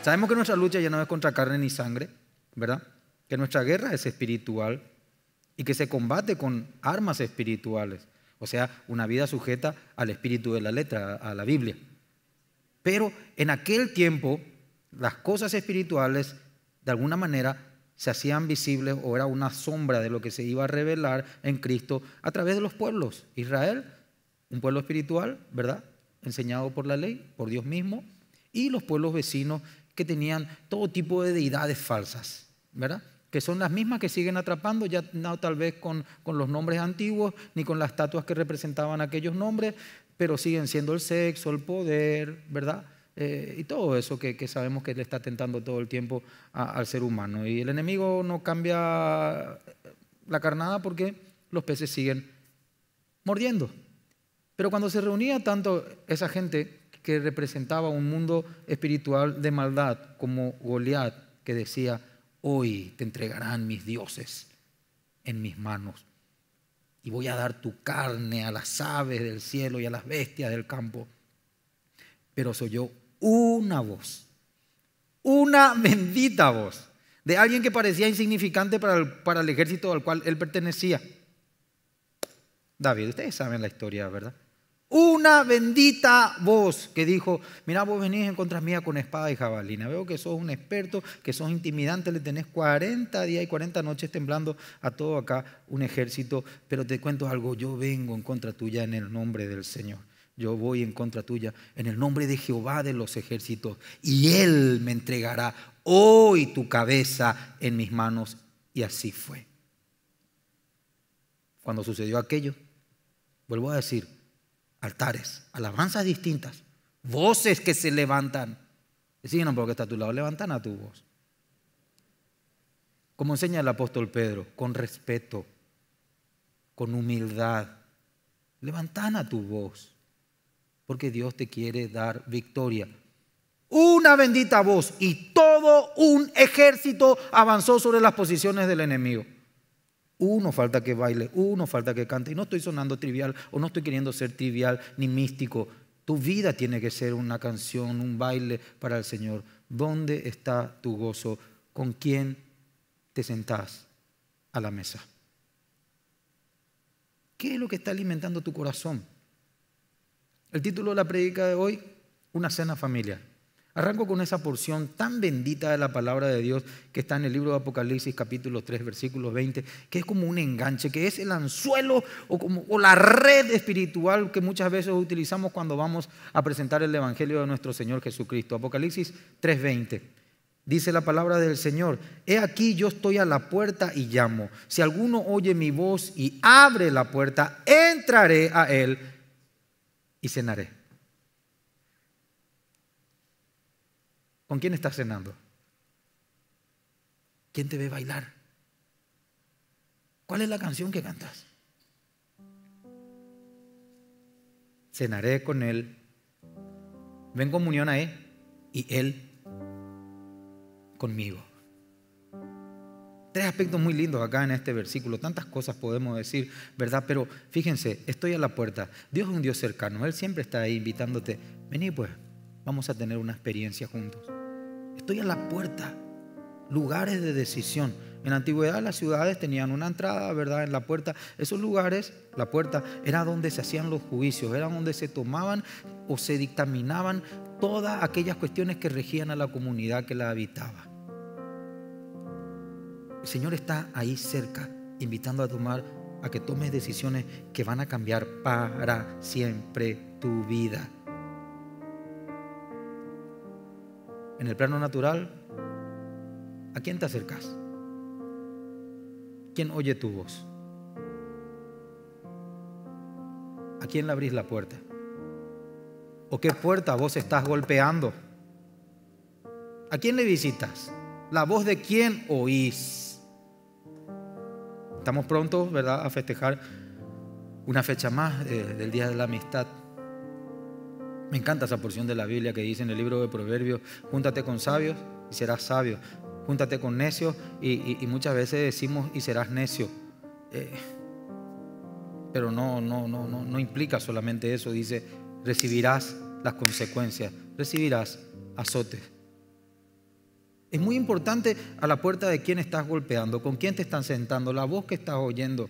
Sabemos que nuestra lucha ya no es contra carne ni sangre, ¿verdad? Que nuestra guerra es espiritual y que se combate con armas espirituales. O sea, una vida sujeta al espíritu de la letra, a la Biblia. Pero en aquel tiempo, las cosas espirituales, de alguna manera, se hacían visibles o era una sombra de lo que se iba a revelar en Cristo a través de los pueblos. Israel, un pueblo espiritual, ¿verdad? Enseñado por la ley, por Dios mismo, y los pueblos vecinos que tenían todo tipo de deidades falsas, ¿verdad? Que son las mismas que siguen atrapando, ya no tal vez con los nombres antiguos, ni con las estatuas que representaban aquellos nombres, pero siguen siendo el sexo, el poder, ¿verdad? Y todo eso que sabemos que le está tentando todo el tiempo al ser humano. Y el enemigo no cambia la carnada porque los peces siguen mordiendo. Pero cuando se reunía tanto esa gente que representaba un mundo espiritual de maldad, como Goliat, que decía: hoy te entregarán mis dioses en mis manos y voy a dar tu carne a las aves del cielo y a las bestias del campo. Pero soy yo una voz, una bendita voz de alguien que parecía insignificante para el ejército al cual él pertenecía. David, ustedes saben la historia, ¿verdad? Una bendita voz que dijo: mira, vos venís en contra mía con espada y jabalina. Veo que sos un experto, que sos intimidante, le tenés 40 días y 40 noches temblando a todo acá un ejército. Pero te cuento algo, yo vengo en contra tuya en el nombre del Señor. Yo voy en contra tuya en el nombre de Jehová de los ejércitos, y Él me entregará hoy tu cabeza en mis manos. Y así fue. Cuando sucedió aquello, vuelvo a decir, altares, alabanzas distintas, voces que se levantan. Decían porque está a tu lado, levantan a tu voz. Como enseña el apóstol Pedro, con respeto, con humildad, levantan a tu voz, porque Dios te quiere dar victoria. Una bendita voz y todo un ejército avanzó sobre las posiciones del enemigo. Uno falta que baile, uno falta que cante. Y no estoy sonando trivial o no estoy queriendo ser trivial ni místico. Tu vida tiene que ser una canción, un baile para el Señor. ¿Dónde está tu gozo? ¿Con quién te sentás a la mesa? ¿Qué es lo que está alimentando tu corazón? El título de la predica de hoy: una cena familiar. Arranco con esa porción tan bendita de la palabra de Dios que está en el libro de Apocalipsis capítulo 3 versículos 20, que es como un enganche, que es el anzuelo o la red espiritual que muchas veces utilizamos cuando vamos a presentar el evangelio de nuestro Señor Jesucristo. Apocalipsis 3:20. Dice la palabra del Señor: he aquí yo estoy a la puerta y llamo. Si alguno oye mi voz y abre la puerta, entraré a él y cenaré. ¿Con quién estás cenando? ¿Quién te ve bailar? ¿Cuál es la canción que cantas? Cenaré con él, ven comunión a él y él conmigo. Tres aspectos muy lindos acá en este versículo. Tantas cosas podemos decir, ¿verdad? Pero fíjense, estoy a la puerta. Dios es un Dios cercano. Él siempre está ahí invitándote. Vení pues, vamos a tener una experiencia juntos. Estoy a la puerta. Lugares de decisión. En la antigüedad las ciudades tenían una entrada, ¿verdad? En la puerta. Esos lugares, la puerta, era donde se hacían los juicios, era donde se tomaban o se dictaminaban todas aquellas cuestiones que regían a la comunidad que la habitaba. El Señor está ahí cerca, invitando a que tomes decisiones que van a cambiar para siempre tu vida. En el plano natural, ¿a quién te acercas? ¿Quién oye tu voz? ¿A quién le abrís la puerta? ¿O qué puerta vos estás golpeando? ¿A quién le visitas? ¿La voz de quién oís? Estamos prontos, ¿verdad?, a festejar una fecha más del Día de la Amistad. Me encanta esa porción de la Biblia que dice en el libro de Proverbios: júntate con sabios y serás sabio. Júntate con necios y muchas veces decimos y serás necio. Pero no implica solamente eso. Dice: recibirás las consecuencias, recibirás azotes. Es muy importante a la puerta de quién estás golpeando, con quién te están sentando, la voz que estás oyendo.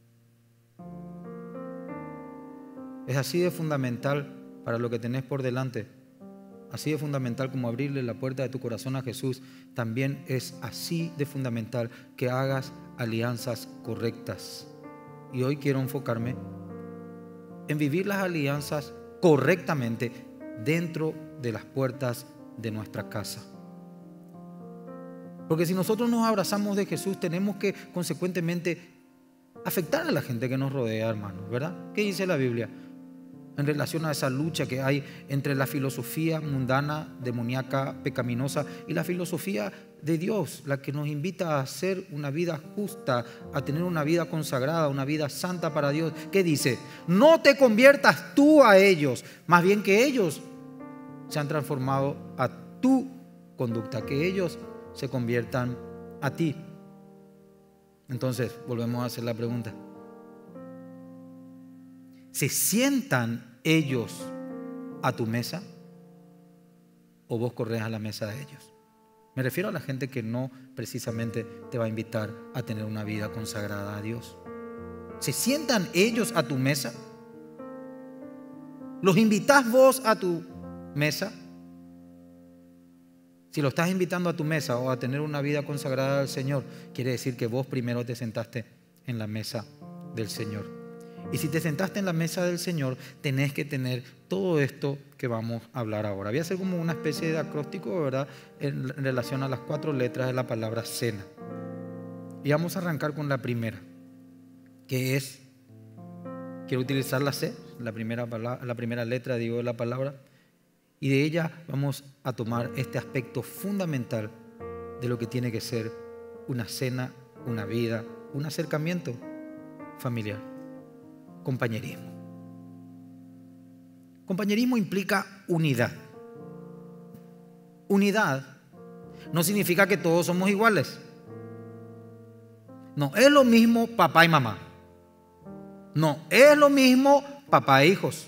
Es así de fundamental para lo que tenés por delante. Así de fundamental como abrirle la puerta de tu corazón a Jesús. También es así de fundamental que hagas alianzas correctas. Y hoy quiero enfocarme en vivir las alianzas correctamente dentro de las puertas de nuestra casa. Porque si nosotros nos abrazamos de Jesús, tenemos que consecuentemente afectar a la gente que nos rodea, hermanos, ¿verdad? ¿Qué dice la Biblia en relación a esa lucha que hay entre la filosofía mundana, demoníaca, pecaminosa y la filosofía de Dios, la que nos invita a hacer una vida justa, a tener una vida consagrada, una vida santa para Dios? ¿Qué dice? No te conviertas tú a ellos, más bien que ellos se han transformado a tu conducta, que ellos se conviertan a ti. Entonces, volvemos a hacer la pregunta. ¿Se sientan ellos a tu mesa o vos corres a la mesa de ellos? Me refiero a la gente que no precisamente te va a invitar a tener una vida consagrada a Dios. ¿Se sientan ellos a tu mesa? ¿Los invitás vos a tu mesa? Si lo estás invitando a tu mesa o a tener una vida consagrada al Señor, quiere decir que vos primero te sentaste en la mesa del Señor. Y si te sentaste en la mesa del Señor, tenés que tener todo esto que vamos a hablar ahora. Voy a hacer como una especie de acróstico, ¿verdad?, en relación a las 4 letras de la palabra cena. Y vamos a arrancar con la primera, que es, quiero utilizar la C, la primera letra, digo, de la palabra, y de ella vamos a tomar este aspecto fundamental de lo que tiene que ser una cena, una vida, un acercamiento familiar. Compañerismo. Compañerismo implica unidad. Unidad no significa que todos somos iguales. No es lo mismo papá y mamá. No es lo mismo papá e hijos.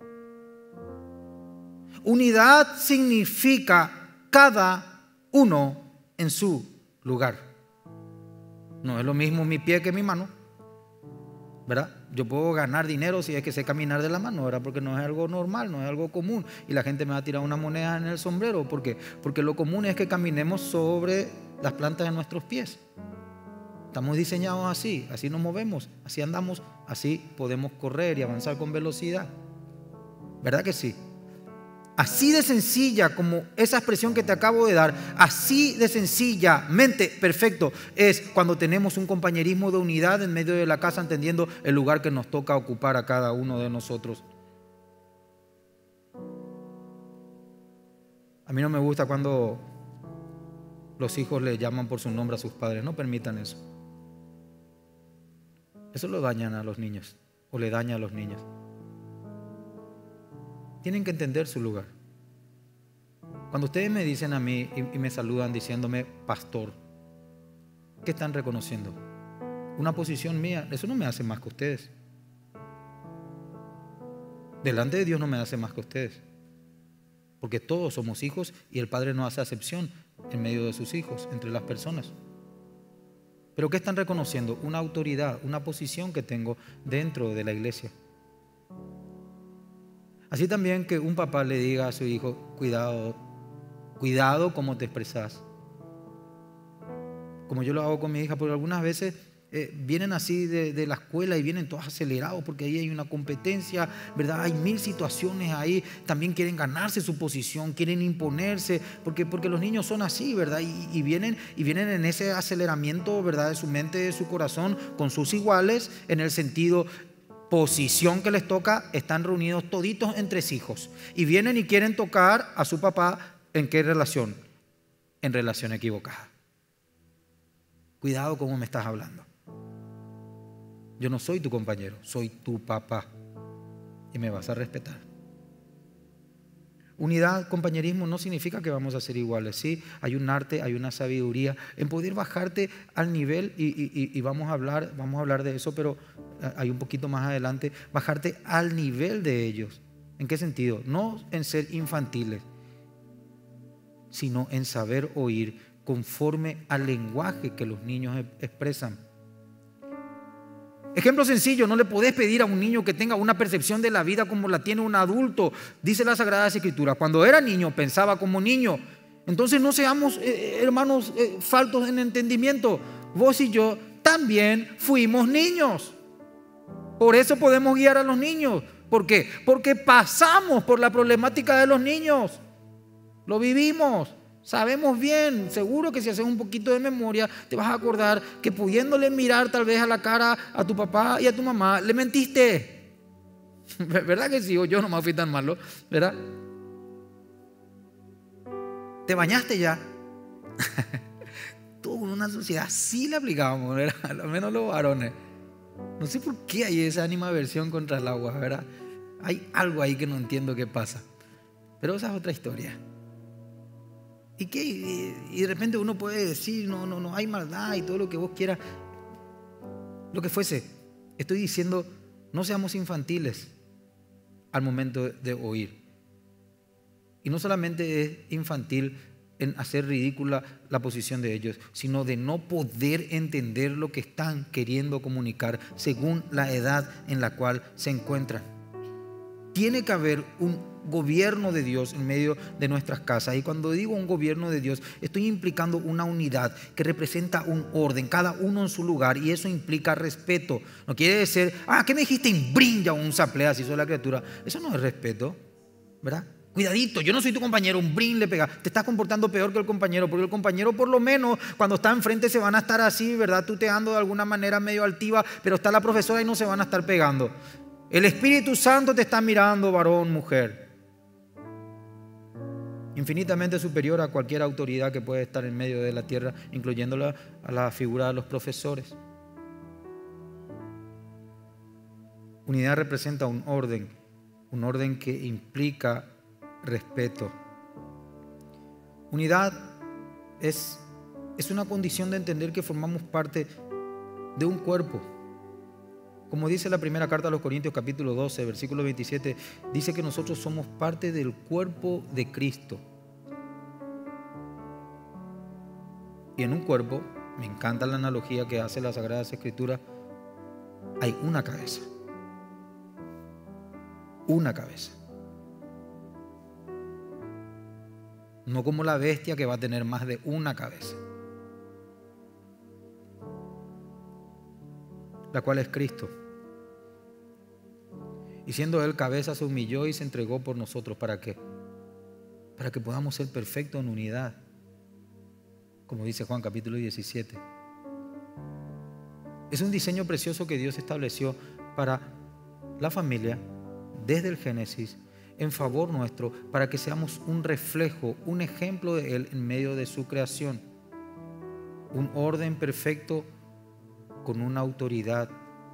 Unidad significa cada uno en su lugar. No es lo mismo mi pie que mi mano, ¿verdad? Yo puedo ganar dinero si es que sé caminar de la mano, ¿verdad? Porque no es algo normal, no es algo común. Y la gente me va a tirar una moneda en el sombrero. ¿Por qué? Porque lo común es que caminemos sobre las plantas de nuestros pies. Estamos diseñados así, así nos movemos, así andamos, así podemos correr y avanzar con velocidad. ¿Verdad que sí? Así de sencilla como esa expresión que te acabo de dar, así de sencillamente perfecto es cuando tenemos un compañerismo de unidad en medio de la casa, entendiendo el lugar que nos toca ocupar a cada uno de nosotros. A mí no me gusta cuando los hijos le llaman por su nombre a sus padres. No permitan eso. Eso lo dañan a los niños o le daña a los niños. Tienen que entender su lugar. Cuando ustedes me dicen a mí y me saludan diciéndome pastor, ¿qué están reconociendo? Una posición mía. Eso no me hace más que ustedes. Delante de Dios no me hace más que ustedes. Porque todos somos hijos y el Padre no hace acepción en medio de sus hijos, entre las personas. ¿Pero qué están reconociendo? Una autoridad, una posición que tengo dentro de la iglesia. Así también que un papá le diga a su hijo, cuidado cómo te expresas. Como yo lo hago con mi hija, porque algunas veces vienen así de la escuela y vienen todos acelerados porque ahí hay una competencia, ¿verdad? Hay 1000 situaciones ahí. También quieren ganarse su posición, quieren imponerse, porque los niños son así, ¿verdad? Y vienen en ese aceleramiento, ¿verdad?, de su mente, de su corazón, con sus iguales, en el sentido posición que les toca. Están reunidos toditos entre hijos y vienen y quieren tocar a su papá. ¿En qué relación? En relación equivocada. Cuidado cómo me estás hablando. Yo no soy tu compañero, soy tu papá y me vas a respetar. Unidad, compañerismo no significa que vamos a ser iguales. Sí, hay un arte, hay una sabiduría en poder bajarte al nivel y vamos a hablar de eso, pero hay un poquito más adelante, bajarte al nivel de ellos. ¿En qué sentido? No en ser infantiles, sino en saber oír conforme al lenguaje que los niños expresan. Ejemplo sencillo, no le podés pedir a un niño que tenga una percepción de la vida como la tiene un adulto. Dice las Sagradas Escrituras, cuando era niño pensaba como niño. Entonces no seamos, hermanos, faltos en entendimiento. Vos y yo también fuimos niños. Por eso podemos guiar a los niños. ¿Por qué? Porque pasamos por la problemática de los niños. Lo vivimos. Sabemos bien, seguro que si haces un poquito de memoria te vas a acordar que pudiéndole mirar tal vez a la cara a tu papá y a tu mamá, le mentiste. ¿Verdad que sí? O yo nomás fui tan malo, ¿verdad? ¿Te bañaste ya? Todo en una sociedad así le aplicábamos, ¿verdad? Al menos los varones. No sé por qué hay esa animadversión contra el agua, ¿verdad? Hay algo ahí que no entiendo qué pasa. Pero esa es otra historia. Y de repente uno puede decir, no hay maldad y todo lo que vos quieras. Lo que fuese. Estoy diciendo, no seamos infantiles al momento de oír. Y no solamente es infantil en hacer ridícula la posición de ellos, sino de no poder entender lo que están queriendo comunicar según la edad en la cual se encuentran. Tiene que haber un gobierno de Dios en medio de nuestras casas. Y cuando digo un gobierno de Dios, estoy implicando una unidad que representa un orden, cada uno en su lugar, y eso implica respeto. No quiere decir, ¿qué me dijiste? Brinda un saplea, si soy la criatura. Eso no es respeto, ¿verdad? Cuidadito, yo no soy tu compañero, un brin le pega. Te estás comportando peor que el compañero, porque el compañero por lo menos cuando está enfrente se van a estar así, ¿verdad? Tuteando de alguna manera medio altiva, pero está la profesora y no se van a estar pegando. El Espíritu Santo te está mirando, varón, mujer. Infinitamente superior a cualquier autoridad que puede estar en medio de la tierra, incluyendo a la figura de los profesores. Unidad representa un orden que implica respeto. Unidad es una condición de entender que formamos parte de un cuerpo. Como dice la primera carta a los Corintios capítulo 12, versículo 27, dice que nosotros somos parte del cuerpo de Cristo. Y en un cuerpo, me encanta la analogía que hace la Sagrada Escritura, hay una cabeza. Una cabeza. No como la bestia que va a tener más de una cabeza, la cual es Cristo. Y siendo Él cabeza, se humilló y se entregó por nosotros. ¿Para qué? Para que podamos ser perfectos en unidad, como dice Juan capítulo 17. Es un diseño precioso que Dios estableció para la familia desde el Génesis en favor nuestro, para que seamos un reflejo, un ejemplo de Él en medio de su creación. Un orden perfecto con una autoridad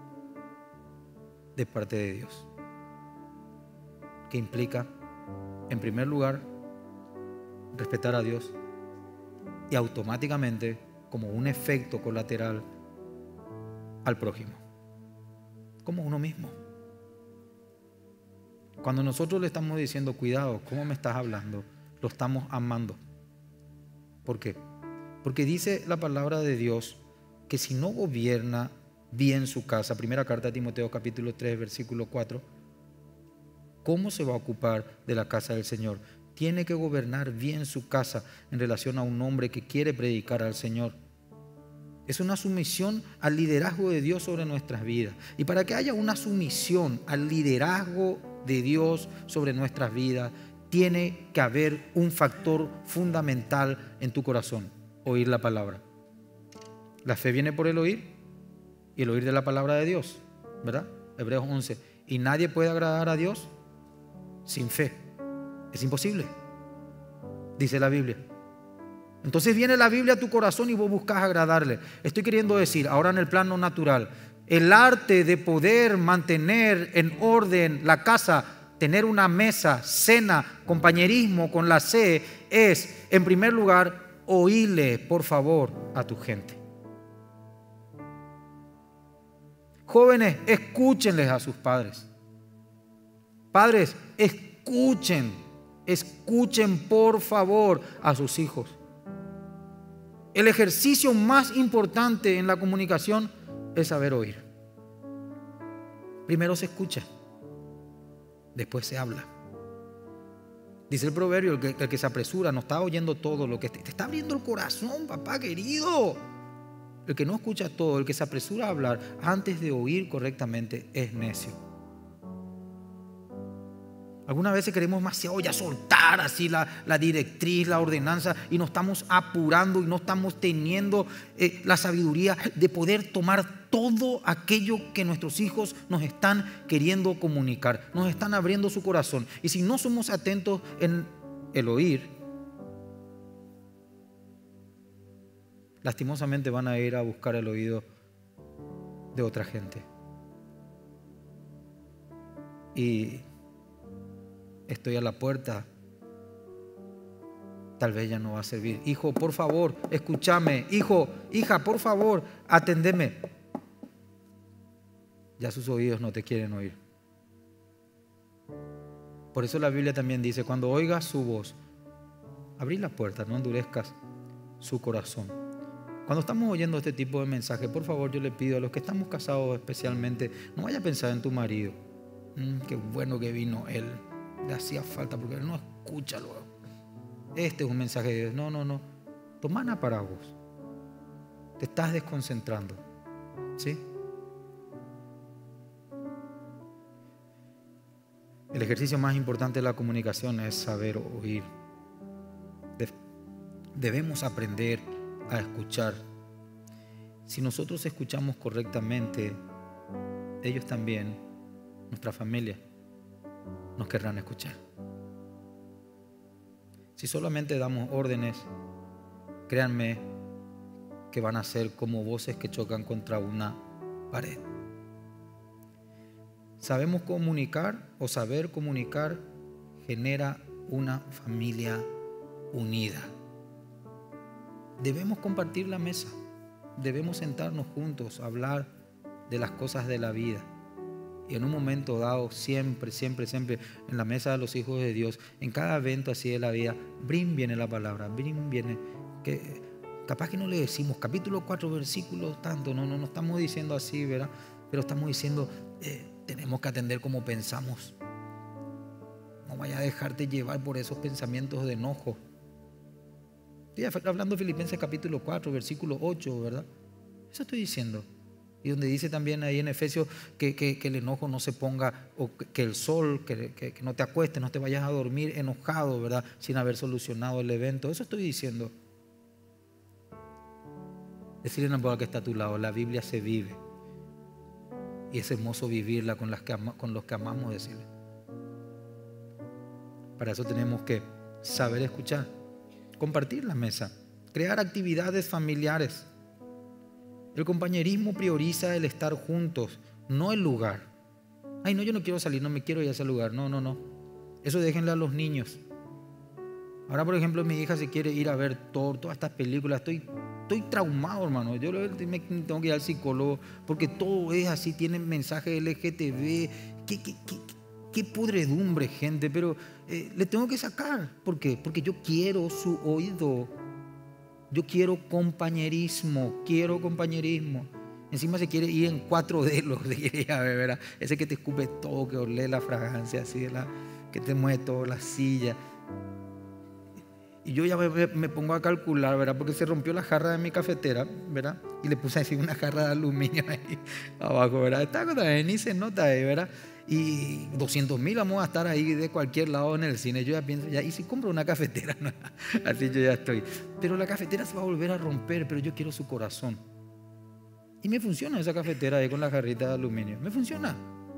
de parte de Dios, que implica, en primer lugar, respetar a Dios y automáticamente, como un efecto colateral, al prójimo, como uno mismo. Cuando nosotros le estamos diciendo, cuidado, ¿cómo me estás hablando?, lo estamos amando. ¿Por qué? Porque dice la palabra de Dios que si no gobierna bien su casa, primera carta a Timoteo capítulo 3 versículo 4, ¿cómo se va a ocupar de la casa del Señor? Tiene que gobernar bien su casa en relación a un hombre que quiere predicar al Señor. Es una sumisión al liderazgo de Dios sobre nuestras vidas. Y para que haya una sumisión al liderazgo de Dios sobre nuestras vidas, tiene que haber un factor fundamental en tu corazón: oír la palabra. La fe viene por el oír, y el oír de la palabra de Dios, ¿verdad? Hebreos 11. Y nadie puede agradar a Dios sin fe. Es imposible, dice la Biblia. Entonces viene la Biblia a tu corazón y vos buscas agradarle. Estoy queriendo decir, ahora en el plano natural, el arte de poder mantener en orden la casa, tener una mesa, cena, compañerismo con la C, es, en primer lugar, oírle, por favor, a tu gente. Jóvenes, escúchenles a sus padres. Padres, escuchen por favor a sus hijos. El ejercicio más importante en la comunicación es saber oír. Primero se escucha, después se habla. Dice el proverbio, el que se apresura no está oyendo todo lo que te está abriendo el corazón, papá querido. El que no escucha todo, el que se apresura a hablar antes de oír correctamente es necio. Algunas veces queremos demasiado ya soltar así la directriz, la ordenanza, y nos estamos apurando y no estamos teniendo la sabiduría de poder tomar todo aquello que nuestros hijos nos están queriendo comunicar, nos están abriendo su corazón. Y si no somos atentos en el oír, lastimosamente van a ir a buscar el oído de otra gente. Y estoy a la puerta, tal vez ya no va a servir. Hijo, por favor, escúchame. Hijo, hija, por favor, atendeme. Ya sus oídos no te quieren oír. Por eso la Biblia también dice, cuando oigas su voz, abrí la puerta, no endurezcas su corazón. Cuando estamos oyendo este tipo de mensajes, por favor, yo le pido a los que estamos casados especialmente, no vaya a pensar en tu marido. Qué bueno que vino él. Le hacía falta porque él no escucha luego. Este es un mensaje de Dios. No. Tomana para vos. Te estás desconcentrando. ¿Sí? El ejercicio más importante de la comunicación es saber oír. Debemos aprender a escuchar. Si nosotros escuchamos correctamente, ellos también, nuestra familia, nos querrán escuchar. Si solamente damos órdenes, créanme que van a ser como voces que chocan contra una pared. Sabemos comunicar o saber comunicar genera una familia unida. Debemos compartir la mesa, debemos sentarnos juntos, hablar de las cosas de la vida. Y en un momento dado, siempre en la mesa de los hijos de Dios, en cada evento así de la vida, brin viene la palabra, brin viene, que capaz que no le decimos capítulo 4, versículo tanto, no estamos diciendo así, ¿verdad? Pero estamos diciendo, tenemos que atender como pensamos. No vaya a dejarte llevar por esos pensamientos de enojo. Estoy hablando de Filipenses capítulo 4, versículo 8, ¿verdad? Eso estoy diciendo. Y donde dice también ahí en Efesios que el enojo no se ponga, o que el sol, que no te acuestes, no te vayas a dormir enojado, ¿verdad? Sin haber solucionado el evento. Eso estoy diciendo. Decirle a la que está a tu lado, la Biblia se vive. Y es hermoso vivirla con los que amamos, decirle. Para eso tenemos que saber escuchar, compartir la mesa, crear actividades familiares. El compañerismo prioriza el estar juntos, no el lugar. Ay, no, yo no quiero salir, no me quiero ir a ese lugar. No. Eso déjenle a los niños. Ahora, por ejemplo, mi hija se quiere ir a ver todas estas películas. Estoy traumado, hermano. Yo me tengo que ir al psicólogo porque todo es así, tiene mensaje LGTB. Qué podredumbre, gente. Pero le tengo que sacar. ¿Por qué? Porque yo quiero su oído. Yo quiero compañerismo. Encima se quiere ir en 4D, ¿verdad? Ese que te escupe todo, que olé la fragancia así, que te mueve toda la silla. Y yo ya me pongo a calcular, ¿verdad? Porque se rompió la jarra de mi cafetera, ¿verdad? Y le puse así una jarra de aluminio ahí abajo, ¿verdad? Está también, ni se nota ahí, ¿verdad? Y 200,000 vamos a estar ahí de cualquier lado en el cine. Yo ya pienso, ¿y si compro una cafetera? Así yo ya estoy. Pero la cafetera se va a volver a romper, pero yo quiero su corazón. Y me funciona esa cafetera ahí con la jarrita de aluminio. Me funciona.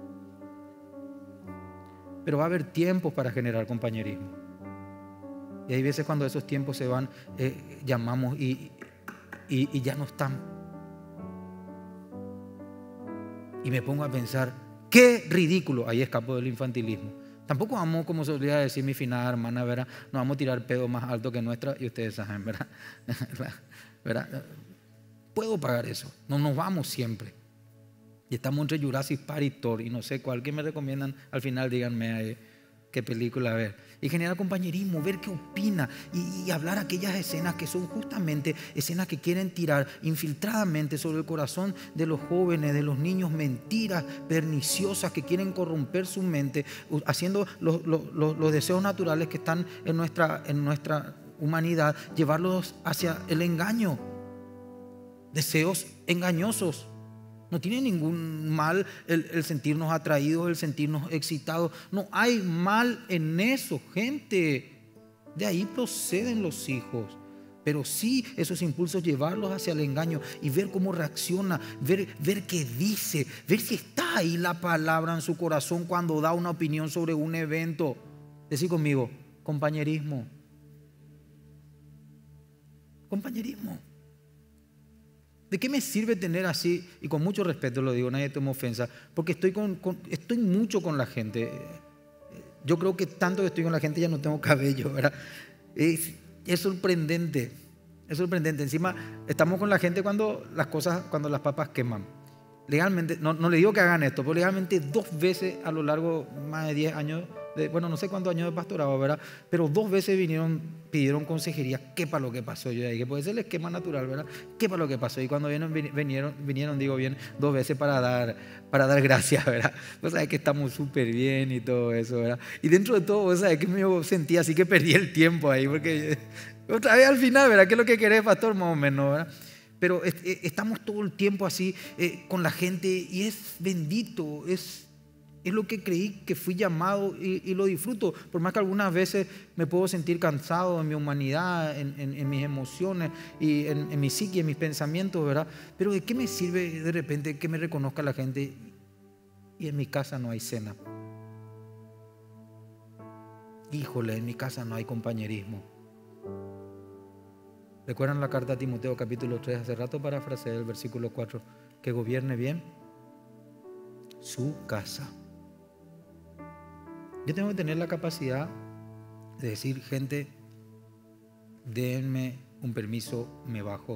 Pero va a haber tiempos para generar compañerismo. Y hay veces cuando esos tiempos se van, llamamos y ya no están. Y me pongo a pensar, qué ridículo. Ahí escapo del infantilismo. Tampoco vamos, como solía decir mi finada hermana, ¿verdad? No vamos a tirar pedo más alto que nuestra, y ustedes saben, ¿verdad? ¿Verdad? Puedo pagar eso. No nos vamos siempre. Y estamos entre Jurassic Park y Thor, y no sé cuál que me recomiendan. Al final díganme ahí. qué película ver. Y generar compañerismo, ver qué opina y hablar aquellas escenas que son justamente escenas que quieren tirar infiltradamente sobre el corazón de los jóvenes, de los niños, mentiras perniciosas que quieren corromper su mente, haciendo los deseos naturales que están en nuestra humanidad, llevarlos hacia el engaño. Deseos engañosos. No tiene ningún mal el sentirnos atraídos, el sentirnos excitados. No hay mal en eso, gente. De ahí proceden los hijos. Pero sí, esos impulsos, llevarlos hacia el engaño y ver cómo reacciona, ver qué dice, ver si está ahí la palabra en su corazón cuando da una opinión sobre un evento. Decí conmigo, compañerismo. Compañerismo. ¿De qué me sirve tener así? Y con mucho respeto lo digo, nadie toma ofensa, porque estoy mucho con la gente. Yo creo que tanto que estoy con la gente ya no tengo cabello, ¿verdad? Es sorprendente, es sorprendente. Encima estamos con la gente cuando las papas queman. Legalmente, no le digo que hagan esto, pero legalmente 2 veces a lo largo más de 10 años, bueno, no sé cuántos años de pastorado, ¿verdad? Pero 2 veces pidieron consejería. ¿Qué para lo que pasó? Yo dije, puede ser el esquema natural, ¿verdad? ¿Qué para lo que pasó? Y cuando vinieron, digo bien, 2 veces para dar gracias, ¿verdad? Vos sabés que estamos súper bien y todo eso, ¿verdad? Y dentro de todo, vos sabés que me sentí así que perdí el tiempo ahí, porque otra vez al final, ¿verdad? ¿Qué es lo que querés, pastor? Más o menos, ¿verdad? Pero estamos todo el tiempo así con la gente y es bendito, es lo que creí que fui llamado y lo disfruto. Por más que algunas veces me puedo sentir cansado en mi humanidad, en mis emociones y en mi psique, en mis pensamientos, ¿verdad? Pero ¿de qué me sirve de repente que me reconozca la gente y en mi casa no hay cena? Híjole, en mi casa no hay compañerismo. ¿Recuerdan la carta a Timoteo capítulo 3? Hace rato parafraseé el versículo 4. Que gobierne bien su casa. Yo tengo que tener la capacidad de decir, gente, denme un permiso, me bajo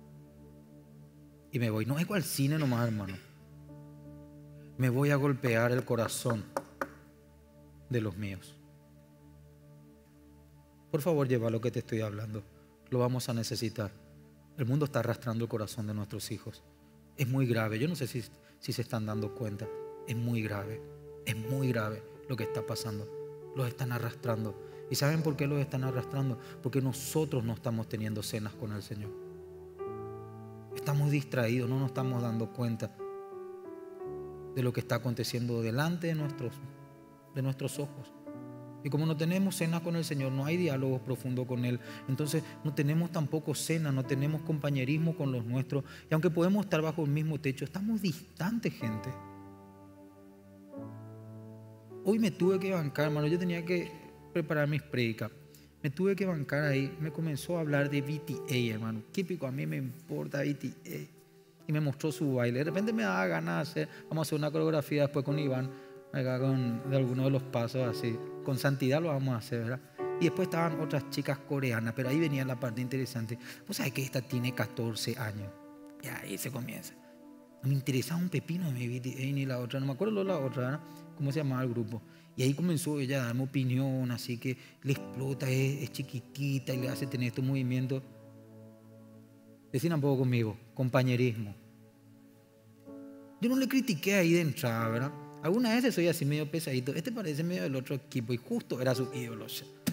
y me voy. No es cual cine nomás, hermano. Me voy a golpear el corazón de los míos. Por favor, lleva lo que te estoy hablando. Lo vamos a necesitar. El mundo está arrastrando el corazón de nuestros hijos. Es muy grave. Yo no sé si se están dando cuenta. Es muy grave. Es muy grave lo que está pasando. Los están arrastrando. ¿Y saben por qué los están arrastrando? Porque nosotros no estamos teniendo cenas con el Señor. Estamos distraídos, no nos estamos dando cuenta de lo que está aconteciendo delante de nuestros ojos. Y como no tenemos cena con el Señor, no hay diálogo profundo con Él, entonces no tenemos tampoco cena, no tenemos compañerismo con los nuestros. Y aunque podemos estar bajo el mismo techo, estamos distantes, gente. Hoy me tuve que bancar, hermano. Yo tenía que preparar mis prédicas. Me tuve que bancar ahí. Me comenzó a hablar de BTA, hermano. ¿Qué pico? A mí me importa BTA. Y me mostró su baile. De repente me daba ganas de vamos a hacer una coreografía después con Iván, acá de algunos de los pasos así. Con santidad lo vamos a hacer, ¿verdad? Y después estaban otras chicas coreanas, pero ahí venía la parte interesante. Vos sabés que esta tiene 14 años. Y ahí se comienza. No me interesaba un pepino de mi BTA ni la otra. No me acuerdo la otra, ¿verdad? ¿Cómo se llamaba el grupo? Y ahí comenzó ella a darme opinión, así que le explota, es chiquitita y le hace tener estos movimientos. Decían un poco conmigo, compañerismo. Yo no le critiqué ahí de entrada, ¿verdad? Algunas veces soy así medio pesadito. Este parece medio del otro equipo y justo era su ídolo.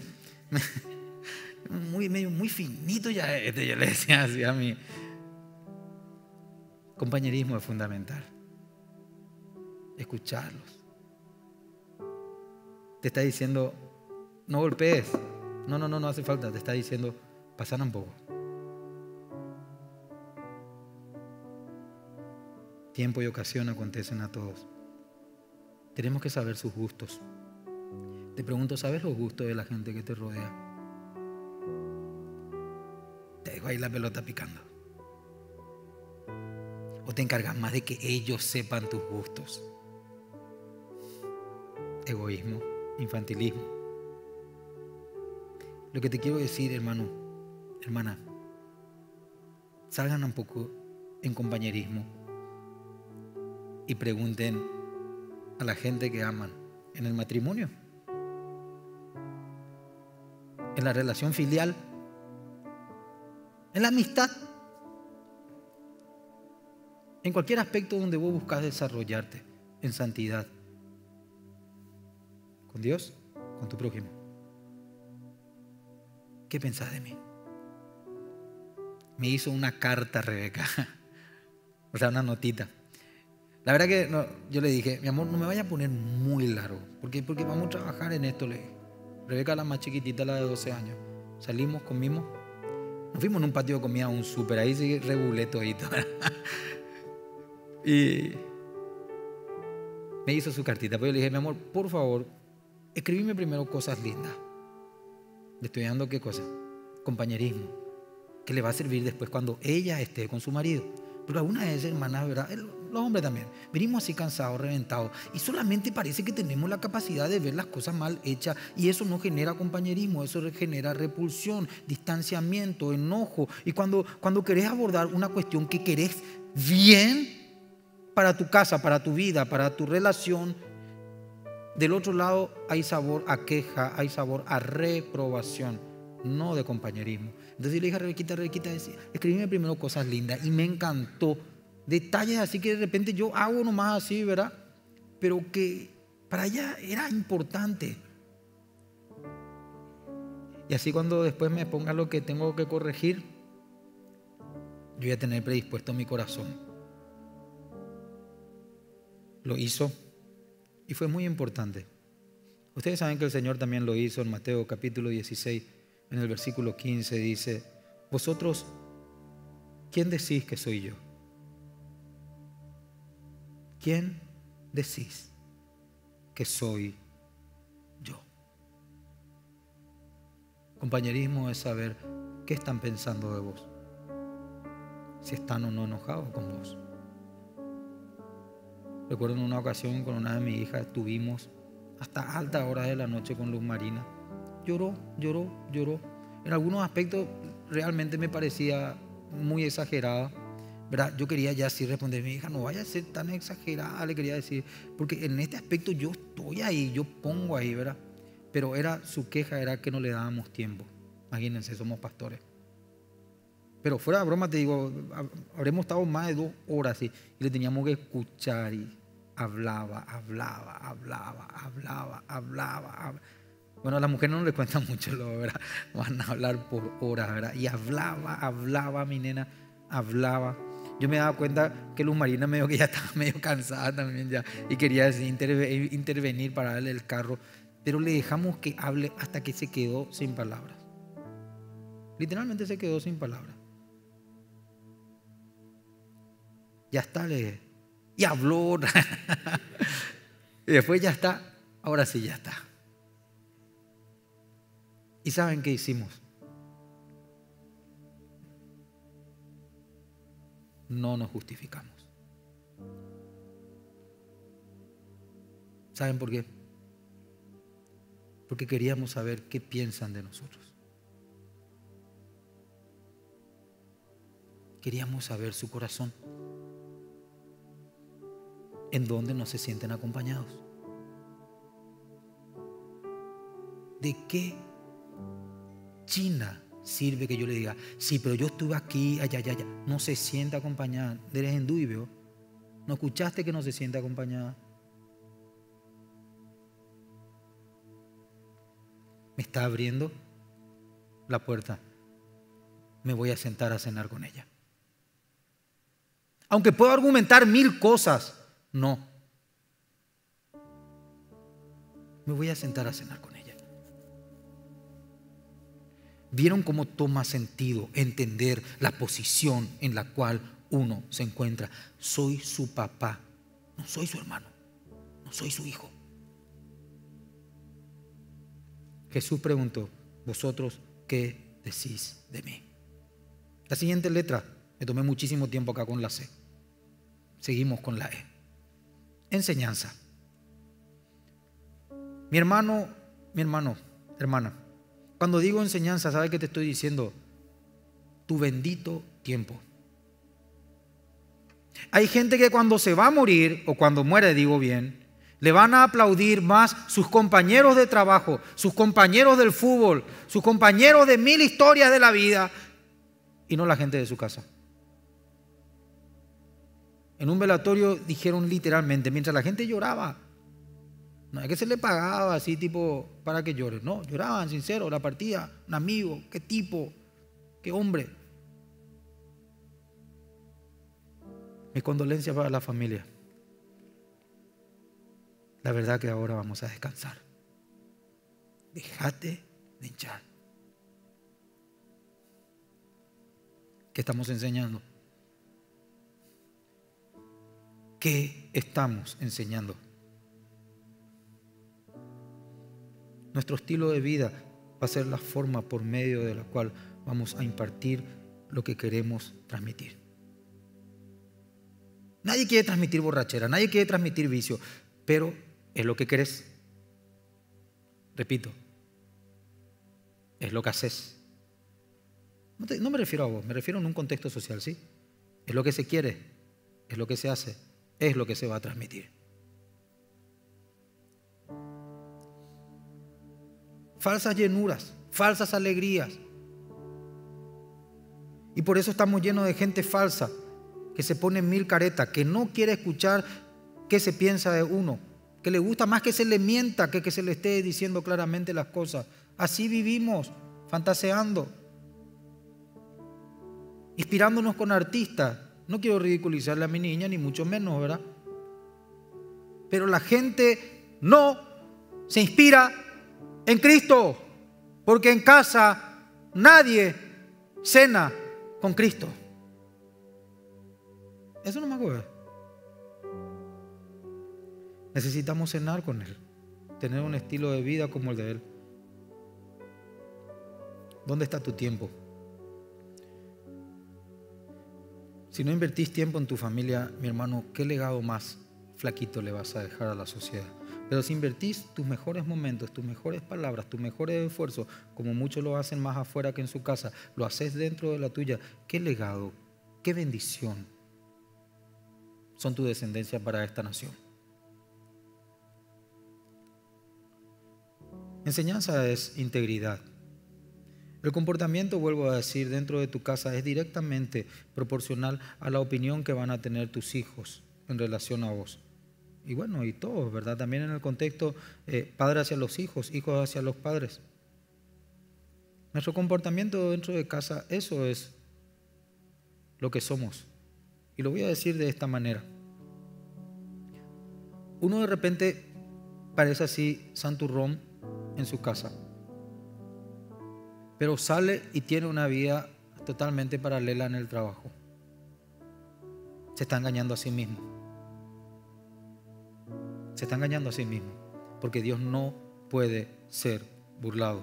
Muy finito ya este, yo le decía así a mí. Compañerismo es fundamental. Escucharlos. Te está diciendo, no golpees. No hace falta. Te está diciendo, pasan un poco. Tiempo y ocasión acontecen a todos. Tenemos que saber sus gustos. Te pregunto, ¿sabes los gustos de la gente que te rodea? Te dejo ahí la pelota picando. ¿O te encargas más de que ellos sepan tus gustos? Egoísmo, infantilismo. Lo que te quiero decir, hermano, hermana, salgan un poco en compañerismo y pregunten a la gente que aman en el matrimonio. en la relación filial, en la amistad, en cualquier aspecto donde vos buscas desarrollarte en santidad, con Dios, con tu prójimo. ¿Qué pensás de mí? Me hizo una carta Rebeca, o sea, una notita. La verdad que no, yo le dije, mi amor, no me vaya a poner muy largo, porque vamos a trabajar en esto. Le dije. Rebeca, la más chiquitita, la de 12 años. Salimos, comimos, nos fuimos en un patio de comida a un súper, ahí sí regulé todito. Y me hizo su cartita, pero yo le dije, mi amor, por favor, escribime primero cosas lindas. Le estoy dando qué cosa, compañerismo, que le va a servir después cuando ella esté con su marido. Porque algunas veces, hermanas, ¿verdad? Los hombres también, venimos así cansados, reventados, y solamente parece que tenemos la capacidad de ver las cosas mal hechas, y eso no genera compañerismo, eso genera repulsión, distanciamiento, enojo. Y cuando querés abordar una cuestión que querés bien para tu casa, para tu vida, para tu relación, del otro lado hay sabor a queja, hay sabor a reprobación, no de compañerismo. Entonces yo le dije a Rebequita, escribime primero cosas lindas, y me encantó. Detalles así que de repente yo hago nomás así, ¿verdad? Pero que para ella era importante. Y así cuando después me ponga lo que tengo que corregir, yo voy a tener predispuesto mi corazón. Lo hizo y fue muy importante. Ustedes saben que el Señor también lo hizo en Mateo capítulo 16, en el versículo 15 dice: vosotros, ¿quién decís que soy yo? ¿Quién decís que soy yo? Compañerismo es saber qué están pensando de vos, si están o no enojados con vos. Recuerdo en una ocasión con una de mis hijas, estuvimos hasta altas horas de la noche con Luz Marina. Lloró. En algunos aspectos realmente me parecía muy exagerada, ¿verdad? Yo quería ya así responder, mi hija, no vaya a ser tan exagerada, le quería decir, porque en este aspecto yo estoy ahí, yo pongo ahí, ¿verdad? Pero su queja era que no le dábamos tiempo. Imagínense, somos pastores. Pero fuera de broma te digo, habremos estado más de 2 horas y le teníamos que escuchar, y hablaba. Bueno, a las mujeres no les cuenta mucho, ¿verdad? Van a hablar por horas, ¿verdad? Y hablaba mi nena, hablaba. Yo me daba cuenta que Luz Marina medio que ya estaba medio cansada también ya, y quería intervenir para darle el carro, pero le dejamos que hable hasta que se quedó sin palabras. Literalmente se quedó sin palabras. Ya está, le dije. Y habló. Y después ya está. Ahora sí ya está. ¿Y saben qué hicimos? No nos justificamos. ¿Saben por qué? Porque queríamos saber qué piensan de nosotros. Queríamos saber su corazón, en donde no se sienten acompañados. ¿De qué China sirve que yo le diga, sí, pero yo estuve aquí, allá? No se siente acompañada. Eres hindú y veo. ¿No escuchaste que no se siente acompañada? Me está abriendo la puerta. Me voy a sentar a cenar con ella. Aunque puedo argumentar 1000 cosas, no. Me voy a sentar a cenar con ella. ¿Vieron cómo toma sentido entender la posición en la cual uno se encuentra? Soy su papá, no soy su hermano, no soy su hijo. Jesús preguntó: ¿vosotros qué decís de mí? La siguiente letra, me tomé muchísimo tiempo acá con la C. Seguimos con la E. Enseñanza. Mi hermano, hermana, cuando digo enseñanza, ¿sabe qué te estoy diciendo? Tu bendito tiempo. Hay gente que cuando se va a morir, o cuando muere, digo bien, Le van a aplaudir más sus compañeros de trabajo, sus compañeros del fútbol, sus compañeros de 1000 historias de la vida, y no la gente de su casa. En un velatorio dijeron literalmente, mientras la gente lloraba, no es que se le pagaba así tipo para que llore, no, lloraban sincero, la partida, un amigo, qué tipo, qué hombre. Mis condolencias para la familia. La verdad que ahora vamos a descansar. Déjate de hinchar. ¿Qué estamos enseñando? ¿Qué estamos enseñando? Nuestro estilo de vida va a ser la forma por medio de la cual vamos a impartir lo que queremos transmitir. Nadie quiere transmitir borrachera, nadie quiere transmitir vicio, pero es lo que querés. Repito, es lo que haces. No me refiero a vos, me refiero en un contexto social, ¿sí? Es lo que se quiere, es lo que se hace, es lo que se va a transmitir. Falsas llenuras, falsas alegrías. Y por eso estamos llenos de gente falsa, que se pone 1000 caretas, que no quiere escuchar qué se piensa de uno, que le gusta más que se le mienta que se le esté diciendo claramente las cosas. Así vivimos, fantaseando, inspirándonos con artistas. No quiero ridiculizarle a mi niña, ni mucho menos, ¿verdad? Pero la gente no se inspira en Cristo, porque en casa nadie cena con Cristo. Eso no me acuerdo. Necesitamos cenar con Él, tener un estilo de vida como el de Él. ¿Dónde está tu tiempo? Si no invertís tiempo en tu familia, mi hermano, ¿qué legado más flaquito le vas a dejar a la sociedad? Pero si invertís tus mejores momentos, tus mejores palabras, tus mejores esfuerzos, como muchos lo hacen más afuera que en su casa, lo haces dentro de la tuya, ¿qué legado, qué bendición son tu descendencia para esta nación? Enseñanza es integridad. El comportamiento, vuelvo a decir, dentro de tu casa es directamente proporcional a la opinión que van a tener tus hijos en relación a vos. Y bueno, y todos, ¿verdad? También en el contexto padre hacia los hijos, hijos hacia los padres. Nuestro comportamiento dentro de casa, eso es lo que somos. Y lo voy a decir de esta manera. Uno de repente parece así santurrón en su casa, pero sale y tiene una vida totalmente paralela en el trabajo. Se está engañando a sí mismo. Se está engañando a sí mismo, porque Dios no puede ser burlado.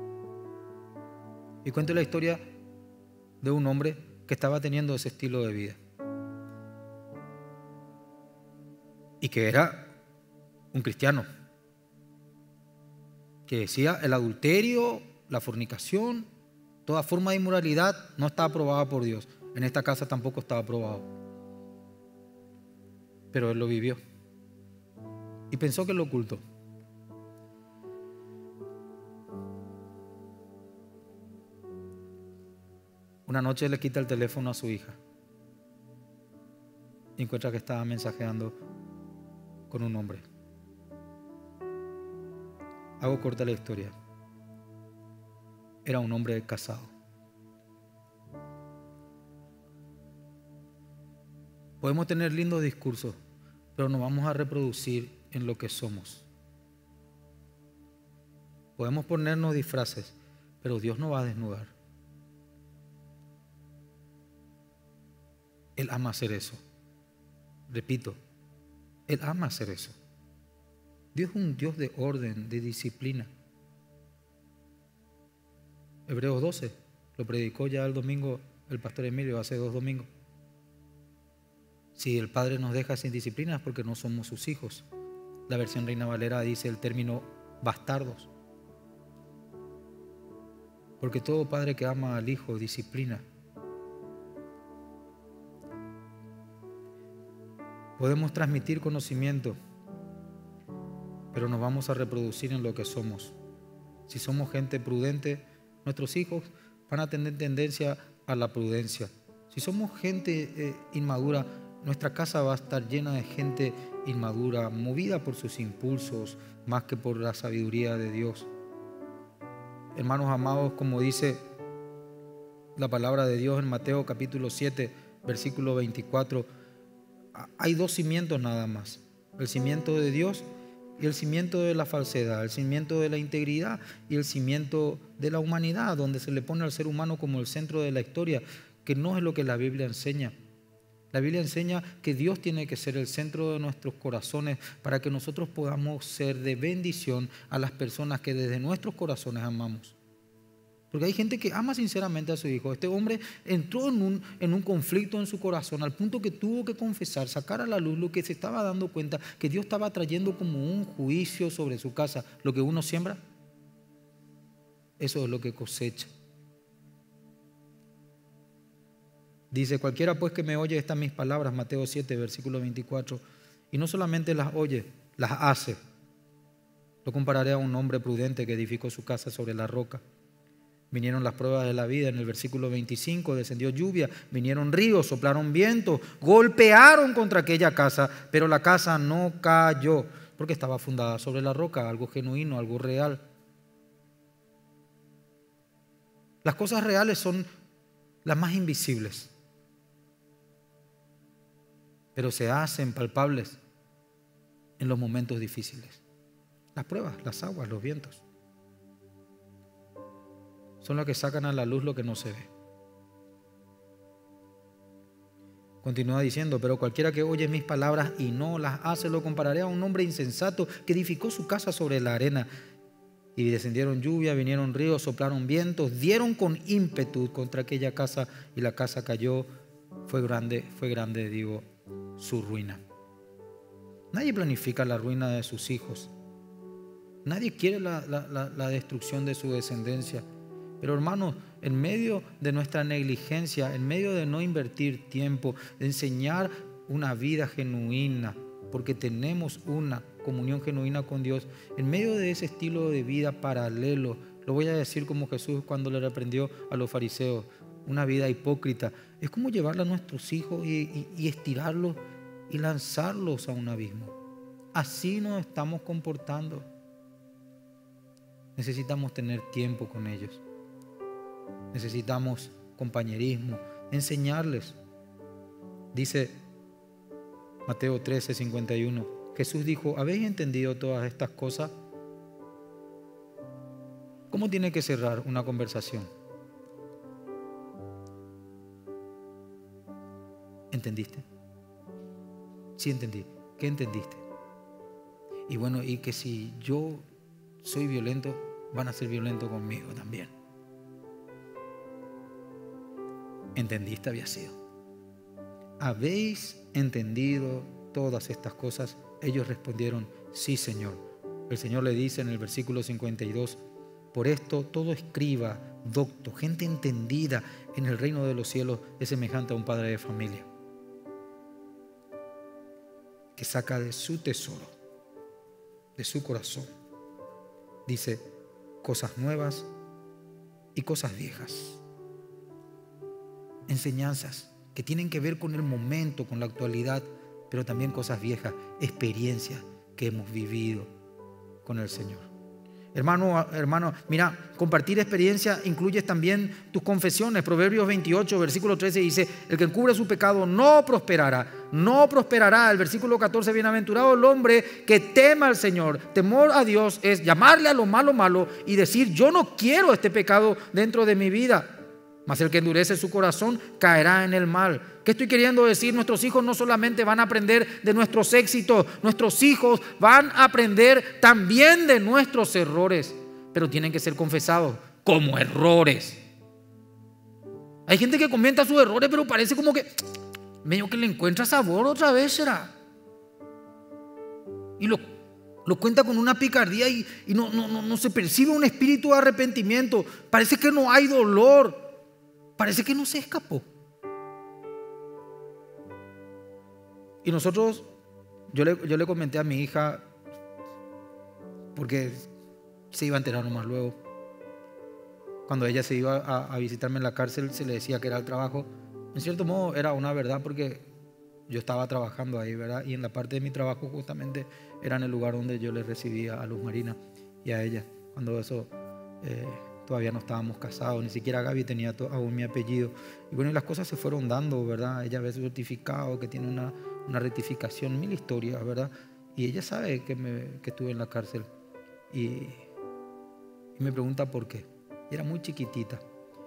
Y cuento la historia de un hombre que estaba teniendo ese estilo de vida y que era un cristiano, que decía el adulterio, la fornicación, toda forma de inmoralidad no está aprobada por Dios. En esta casa tampoco estaba aprobado, pero él lo vivió y pensó que lo ocultó. Una noche le quita el teléfono a su hija y encuentra que estaba mensajeando con un hombre. Hago corta la historia. Era un hombre casado. Podemos tener lindos discursos, pero nos vamos a reproducir en lo que somos. Podemos ponernos disfraces, pero Dios no va a desnudar. Él ama hacer eso. Repito, Él ama hacer eso. Dios es un Dios de orden, de disciplina. Hebreos 12, lo predicó ya el domingo el pastor Emilio, hace 2 domingos. Si el Padre nos deja sin disciplina es porque no somos sus hijos. La versión Reina Valera dice el término bastardos. Porque todo padre que ama al hijo disciplina. Podemos transmitir conocimiento, pero nos vamos a reproducir en lo que somos. Si somos gente prudente, nuestros hijos van a tener tendencia a la prudencia. Si somos gente inmadura, nuestra casa va a estar llena de gente inmadura, movida por sus impulsos más que por la sabiduría de Dios. Hermanos amados, como dice la palabra de Dios en Mateo capítulo 7, versículo 24, hay dos cimientos nada más: el cimiento de Dios y el cimiento de la falsedad, el cimiento de la integridad y el cimiento de la humanidad, donde se le pone al ser humano como el centro de la historia, que no es lo que la Biblia enseña. La Biblia enseña que Dios tiene que ser el centro de nuestros corazones para que nosotros podamos ser de bendición a las personas que desde nuestros corazones amamos. Porque hay gente que ama sinceramente a su hijo. Este hombre entró en un conflicto en su corazón al punto que tuvo que confesar, sacar a la luz lo que se estaba dando cuenta, que Dios estaba trayendo como un juicio sobre su casa. Lo que uno siembra, eso es lo que cosecha. Dice: cualquiera pues que me oye estas mis palabras, Mateo 7, versículo 24, y no solamente las oye, las hace, lo compararé a un hombre prudente que edificó su casa sobre la roca. Vinieron las pruebas de la vida, en el versículo 25, descendió lluvia, vinieron ríos, soplaron vientos, golpearon contra aquella casa, pero la casa no cayó, porque estaba fundada sobre la roca, algo genuino, algo real. Las cosas reales son las más invisibles, pero se hacen palpables en los momentos difíciles. Las pruebas, las aguas, los vientos son los que sacan a la luz lo que no se ve. Continúa diciendo: pero cualquiera que oye mis palabras y no las hace, lo compararé a un hombre insensato que edificó su casa sobre la arena. Y descendieron lluvia, vinieron ríos, soplaron vientos, dieron con ímpetu contra aquella casa, y la casa cayó. Fue grande, digo, su ruina. Nadie planifica la ruina de sus hijos. Nadie quiere la destrucción de su descendencia. Pero hermanos, en medio de nuestra negligencia, en medio de no invertir tiempo, de enseñar una vida genuina, porque tenemos una comunión genuina con Dios, en medio de ese estilo de vida paralelo, lo voy a decir como Jesús cuando le reprendió a los fariseos, una vida hipócrita, es como llevarla a nuestros hijos y estirarlos y lanzarlos a un abismo. Así nos estamos comportando. Necesitamos tener tiempo con ellos. Necesitamos compañerismo, enseñarles. Dice Mateo 13, 51. Jesús dijo: ¿habéis entendido todas estas cosas? ¿Cómo tiene que cerrar una conversación? ¿Entendiste? Sí, entendí. ¿Qué entendiste? Y bueno, y que si yo soy violento, van a ser violentos conmigo también. ¿Entendiste? Había sido. ¿Habéis entendido todas estas cosas? Ellos respondieron: sí, Señor. El Señor le dice en el versículo 52: por esto todo escriba, docto, gente entendida en el reino de los cielos, es semejante a un padre de familia que saca de su tesoro, de su corazón, dice, cosas nuevas y cosas viejas. Enseñanzas que tienen que ver con el momento, con la actualidad, pero también cosas viejas, experiencias que hemos vivido con el Señor. Hermano, mira, compartir experiencia incluye también tus confesiones. Proverbios 28, versículo 13 dice: el que encubre su pecado no prosperará, no prosperará. El versículo 14, bienaventurado el hombre que tema al Señor. Temor a Dios es llamarle a lo malo y decir: yo no quiero este pecado dentro de mi vida. Mas el que endurece su corazón caerá en el mal. ¿Qué estoy queriendo decir? Nuestros hijos no solamente van a aprender de nuestros éxitos, nuestros hijos van a aprender también de nuestros errores, pero tienen que ser confesados como errores. Hay gente que comenta sus errores, pero parece como que medio que le encuentra sabor otra vez, será. Y lo cuenta con una picardía y no se percibe un espíritu de arrepentimiento. Parece que no hay dolor. Parece que no se escapó. Y nosotros, yo le comenté a mi hija, porque se iba a enterar nomás luego. Cuando ella se iba a visitarme en la cárcel, se le decía que era el trabajo. En cierto modo era una verdad, porque yo estaba trabajando ahí, ¿verdad? Y en la parte de mi trabajo justamente era en el lugar donde yo le recibía a Luz Marina y a ella. Cuando eso todavía no estábamos casados, ni siquiera Gaby tenía aún mi apellido. Y bueno, y las cosas se fueron dando, ¿verdad? Ella ve su certificado, que tiene una rectificación, 1000 historias, ¿verdad? Y ella sabe que estuve en la cárcel. Y me pregunta por qué. Y era muy chiquitita.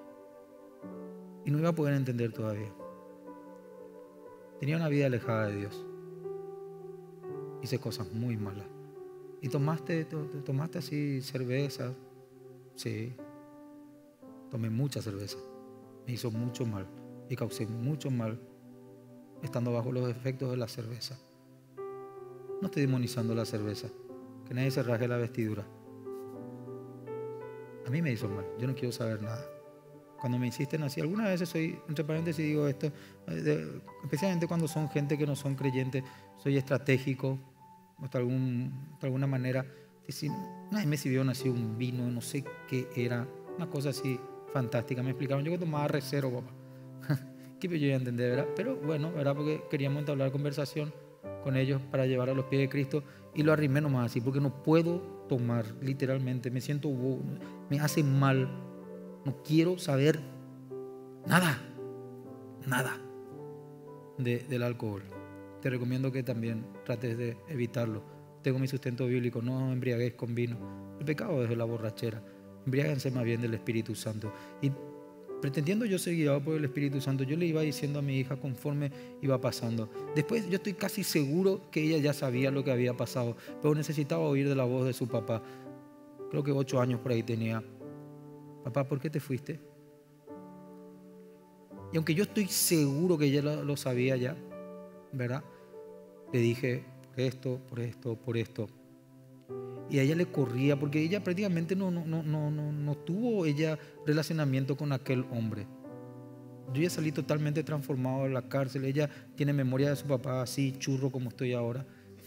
Y no iba a poder entender todavía. Tenía una vida alejada de Dios. Hice cosas muy malas. ¿Y tomaste así cerveza? Sí. Tomé mucha cerveza. Me hizo mucho mal. Y causé mucho mal estando bajo los efectos de la cerveza. No estoy demonizando la cerveza. Que nadie se rasgue la vestidura. A mí me hizo mal. Yo no quiero saber nada. Cuando me insisten así, algunas veces soy, entre paréntesis digo esto, especialmente cuando son gente que no son creyentes, soy estratégico, hasta de alguna manera. Una vez me sirvieron así un vino, no sé qué era, una cosa así fantástica. Me explicaron, yo que tomaba recero, papá. ¿Qué yo iba a entender, verdad? Pero bueno, ¿verdad? Porque queríamos entablar conversación con ellos para llevar a los pies de Cristo, y lo arrimé nomás así, porque no puedo tomar, literalmente, me siento, me hace mal, no quiero saber nada del alcohol. Te recomiendo que también trates de evitarlo. Tengo mi sustento bíblico: no embriaguez con vino. El pecado es de la borrachera. Embriáguense más bien del Espíritu Santo. Y pretendiendo yo ser guiado por el Espíritu Santo, yo le iba diciendo a mi hija conforme iba pasando. Después yo estoy casi seguro que ella ya sabía lo que había pasado, pero necesitaba oír de la voz de su papá. Creo que 8 años por ahí tenía. Papá, ¿por qué te fuiste? Y aunque yo estoy seguro que ella lo sabía ya, ¿verdad? Le dije por esto. Y a ella le corría, porque ella prácticamente no tuvo relacionamiento con aquel hombre. Yo ya salí totalmente transformado de la cárcel. Ella tiene memoria de su papá así, churro como estoy ahora.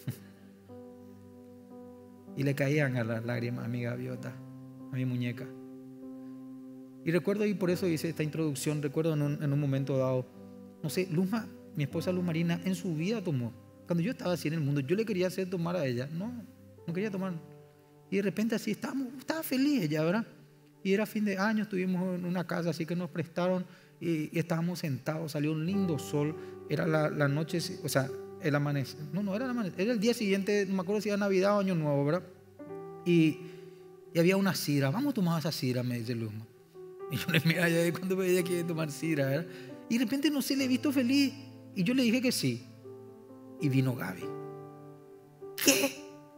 Y le caían a las lágrimas a mi gaviota, a mi muñeca. Y recuerdo, y por eso hice esta introducción, recuerdo en un momento dado, no sé, mi esposa Luz Marina en su vida tomó. Cuando yo estaba así en el mundo, yo le quería hacer tomar a ella. No quería tomar. Y de repente así estaba feliz ella, ¿verdad? Y era fin de año, estuvimos en una casa así que nos prestaron y estábamos sentados, salió un lindo sol, era la noche, o sea, el amanecer. No era el amanecer, era el día siguiente, no me acuerdo si era Navidad o Año Nuevo, ¿verdad? Y había una sidra. Vamos a tomar esa sidra, me dice Luzma. Y yo le miraba ya cuando me ella quiere tomar sidra, ¿verdad? Y de repente, no sé, le he visto feliz. Y yo le dije que sí. Y vino Gaby. ¿Qué?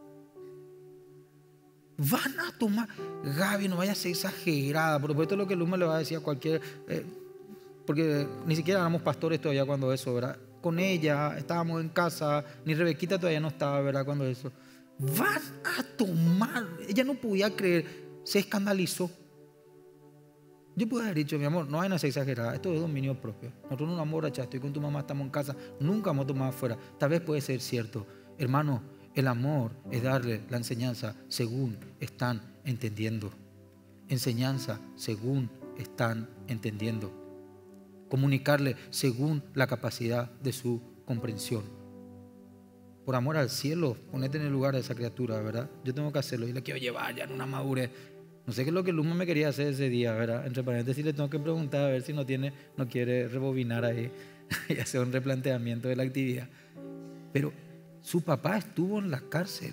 ¿Van a tomar? Gaby, no vaya a ser exagerada. Por supuesto, lo que Luzma le va a decir a cualquier... porque ni siquiera éramos pastores todavía cuando eso, ¿verdad? Con ella estábamos en casa, ni Rebequita todavía no estaba, ¿verdad? Cuando eso. Van a tomar. Ella no podía creer, se escandalizó. Yo pude haber dicho, mi amor, no vayan a ser exageradas, esto es dominio propio. Nosotros no nos emborrachamos, estoy con tu mamá, estamos en casa, nunca vamos a tomar afuera. Tal vez puede ser cierto. Hermano, el amor es darle la enseñanza según están entendiendo. Enseñanza según están entendiendo. Comunicarle según la capacidad de su comprensión. Por amor al cielo, ponete en el lugar de esa criatura, ¿verdad? Yo tengo que hacerlo y le quiero llevar ya en una madurez. No sé qué es lo que Luzma me quería hacer ese día, ¿verdad? Entre paréntesis le tengo que preguntar a ver si no quiere rebobinar ahí y hacer un replanteamiento de la actividad. Pero su papá estuvo en la cárcel.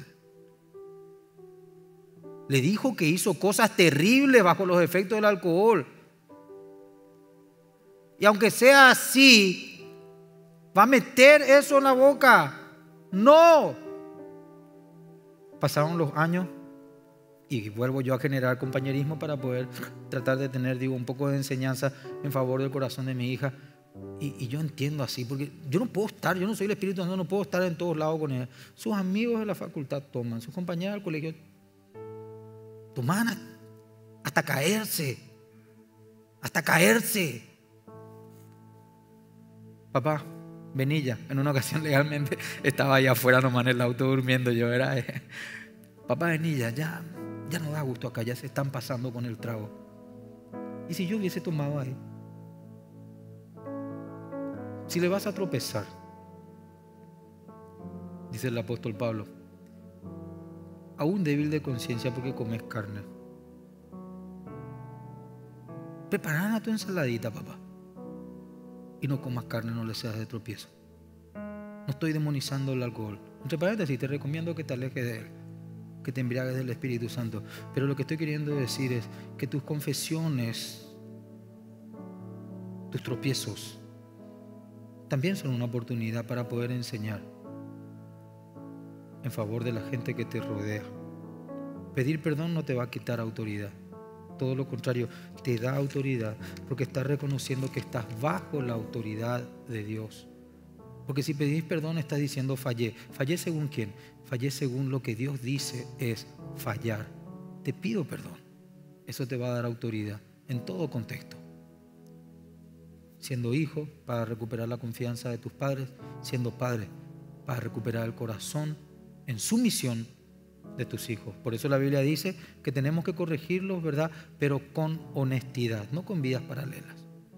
Le dijo que hizo cosas terribles bajo los efectos del alcohol. Y aunque sea así, ¿va a meter eso en la boca? No. Pasaron los años y vuelvo yo a generar compañerismo para poder tratar de tener, un poco de enseñanza en favor del corazón de mi hija. Y yo entiendo así, porque yo no soy el Espíritu Santo, no puedo estar en todos lados con ella. Sus amigos de la facultad toman, sus compañeras del colegio toman hasta caerse. Papá, vení ya. En una ocasión legalmente estaba allá afuera nomás en el auto durmiendo yo, era papá de Nilla, ya no da gusto acá, ya se están pasando con el trago. ¿Y si yo hubiese tomado ahí? Si le vas a tropezar, dice el apóstol Pablo, aún débil de conciencia porque comes carne, prepararán a tu ensaladita, papá, y no comas carne, no le seas de tropiezo. No estoy demonizando el alcohol. Entre paréntesis, te recomiendo que te alejes de él, que te embriagues del Espíritu Santo. Pero lo que estoy queriendo decir es que tus confesiones, tus tropiezos, también son una oportunidad para poder enseñar en favor de la gente que te rodea. Pedir perdón no te va a quitar autoridad. Todo lo contrario, te da autoridad porque estás reconociendo que estás bajo la autoridad de Dios. Porque si pedís perdón estás diciendo fallé. ¿Fallé según quién? Fallé según lo que Dios dice es fallar. Te pido perdón. Eso te va a dar autoridad en todo contexto. Siendo hijo, para recuperar la confianza de tus padres. Siendo padre, para recuperar el corazón en sumisión de tus hijos. Por eso la Biblia dice que tenemos que corregirlos, ¿verdad? Pero con honestidad, no con vidas paralelas.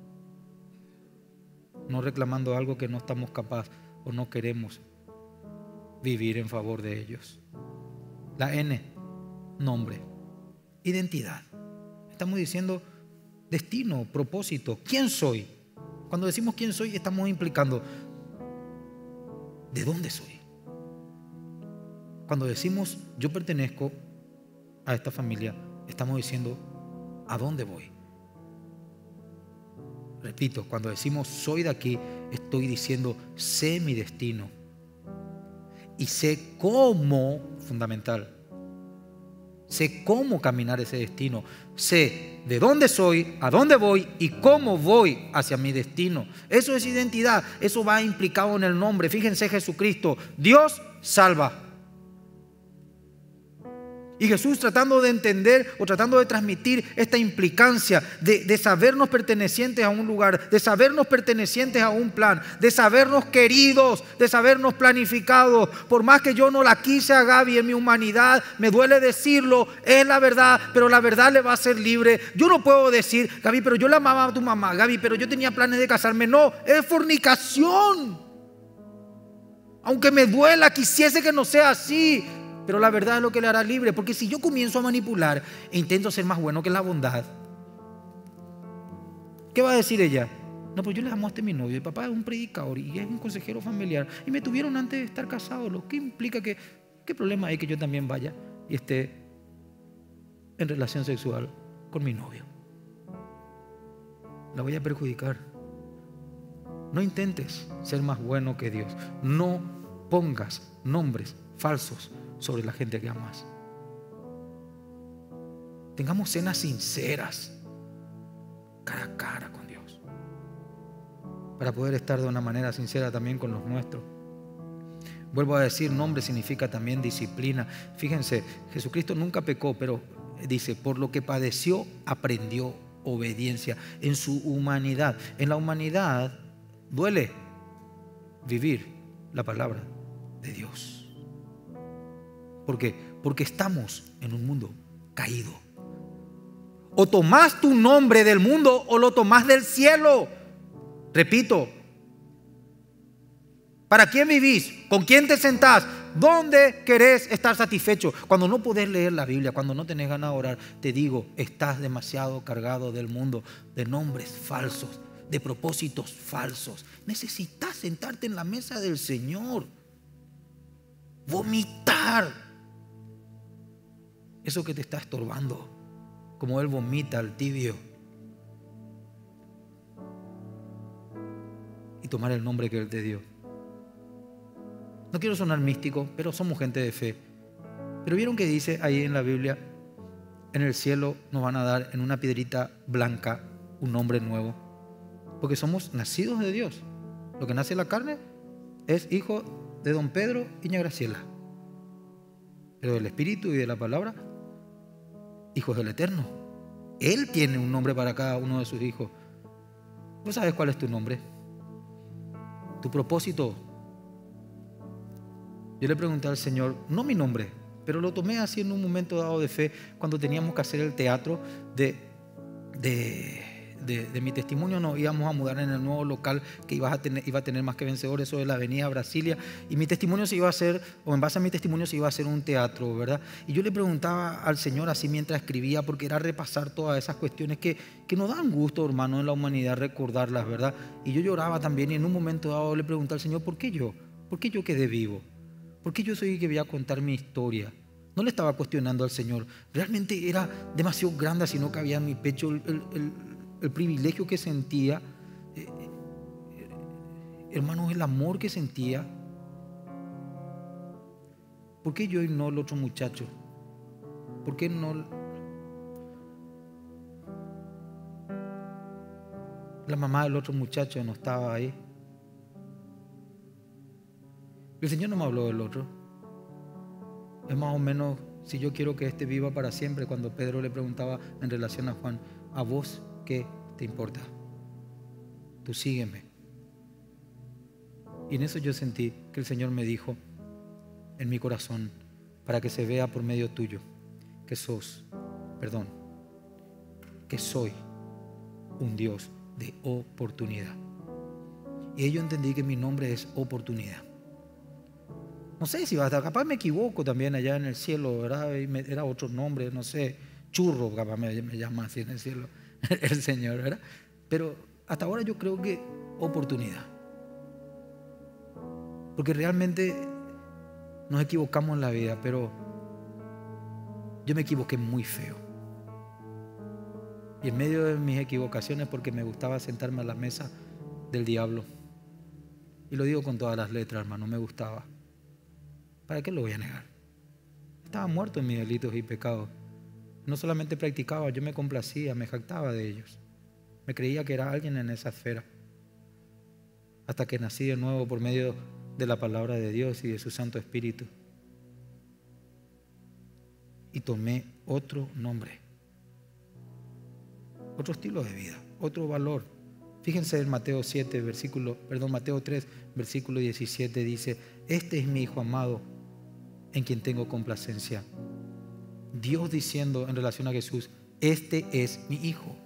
No reclamando algo que no estamos capaces o no queremos vivir en favor de ellos. La N, nombre, identidad. Estamos diciendo destino, propósito, ¿quién soy? Cuando decimos quién soy, estamos implicando ¿de dónde soy? Cuando decimos yo pertenezco a esta familia, estamos diciendo ¿a dónde voy? Repito, cuando decimos soy de aquí, estoy diciendo sé mi destino y sé cómo, fundamental, sé cómo caminar ese destino, sé de dónde soy, a dónde voy y cómo voy hacia mi destino. Eso es identidad, eso va implicado en el nombre. Fíjense, Jesucristo, Dios salva. Y Jesús tratando de entender o tratando de transmitir esta implicancia de sabernos pertenecientes a un lugar, de sabernos pertenecientes a un plan, de sabernos queridos, de sabernos planificados. Por más que yo no la quise a Gaby en mi humanidad, me duele decirlo, es la verdad, pero la verdad le va a hacer libre. Yo no puedo decir, Gaby, pero yo la amaba a tu mamá, Gaby, pero yo tenía planes de casarme. No, es fornicación. Aunque me duela, quisiese que no sea así. Pero la verdad es lo que le hará libre. Porque si yo comienzo a manipular e intento ser más bueno que la bondad, ¿qué va a decir ella? No, pues yo le amo a mi novio. El papá es un predicador y es un consejero familiar. Y me tuvieron antes de estar casados. Lo que implica que, ¿qué problema hay que yo también vaya y esté en relación sexual con mi novio? La voy a perjudicar. No intentes ser más bueno que Dios. No pongas nombres falsos sobre la gente que amas. Tengamos cenas sinceras, cara a cara con Dios, para poder estar de una manera sincera también con los nuestros. Vuelvo a decir, nombre significa también disciplina. Fíjense, Jesucristo nunca pecó, pero dice, por lo que padeció, aprendió obediencia en su humanidad. En la humanidad duele vivir la palabra de Dios. ¿Por qué? Porque estamos en un mundo caído. O tomás tu nombre del mundo o lo tomás del cielo. Repito, ¿para quién vivís? ¿Con quién te sentás? ¿Dónde querés estar satisfecho? Cuando no podés leer la Biblia, cuando no tenés ganas de orar, te digo, estás demasiado cargado del mundo, de nombres falsos, de propósitos falsos. Necesitas sentarte en la mesa del Señor, vomitar eso que te está estorbando, como Él vomita al tibio, y tomar el nombre que Él te dio. No quiero sonar místico, pero somos gente de fe. Pero vieron que dice ahí en la Biblia, en el cielo nos van a dar en una piedrita blanca un nombre nuevo, porque somos nacidos de Dios. Lo que nace en la carne es hijo de don Pedro y ña Graciela, pero del Espíritu y de la palabra, hijos del Eterno. Él tiene un nombre para cada uno de sus hijos. ¿Vos sabés cuál es tu nombre? Tu propósito. Yo le pregunté al Señor, no mi nombre, pero lo tomé así en un momento dado de fe, cuando teníamos que hacer el teatro de mi testimonio. Nos íbamos a mudar en el nuevo local que iba a tener Más que Vencedores, eso de la avenida Brasilia, y mi testimonio se iba a hacer, o en base a mi testimonio se iba a hacer un teatro, ¿verdad? Y yo le preguntaba al Señor así mientras escribía, porque era repasar todas esas cuestiones que nos dan gusto, hermano, en la humanidad recordarlas, ¿verdad? Y yo lloraba también, y en un momento dado le pregunté al Señor, ¿por qué yo? ¿Por qué yo quedé vivo? ¿Por qué yo soy el que voy a contar mi historia? No le estaba cuestionando al Señor. Realmente era demasiado grande, si no cabía en mi pecho el privilegio que sentía, hermanos, el amor que sentía. ¿Por qué yo y no el otro muchacho? ¿Por qué no la mamá del otro muchacho no estaba ahí? El Señor no me habló del otro. Es más o menos, si yo quiero que este viva para siempre, cuando Pedro le preguntaba en relación a Juan, ¿a vos qué te importa? Tú sígueme. Y en eso yo sentí que el Señor me dijo en mi corazón, para que se vea por medio tuyo que soy un Dios de oportunidad. Y yo entendí que mi nombre es oportunidad. No sé si hasta capaz me equivoco también allá en el cielo, ¿verdad? Era otro nombre, no sé, churro, capaz me llama así en el cielo el Señor, ¿verdad? Pero hasta ahora yo creo que oportunidad. Porque realmente nos equivocamos en la vida, pero yo me equivoqué muy feo. Y en medio de mis equivocaciones, porque me gustaba sentarme a la mesa del diablo. Y lo digo con todas las letras, hermano, me gustaba. ¿Para qué lo voy a negar? Estaba muerto en mis delitos y pecados. No solamente practicaba, yo me complacía, me jactaba de ellos. Me creía que era alguien en esa esfera. Hasta que nací de nuevo por medio de la palabra de Dios y de su Santo Espíritu. Y tomé otro nombre, otro estilo de vida, otro valor. Fíjense en Mateo 3, versículo 17 dice: este es mi Hijo amado, en quien tengo complacencia. Dios diciendo en relación a Jesús: este es mi Hijo.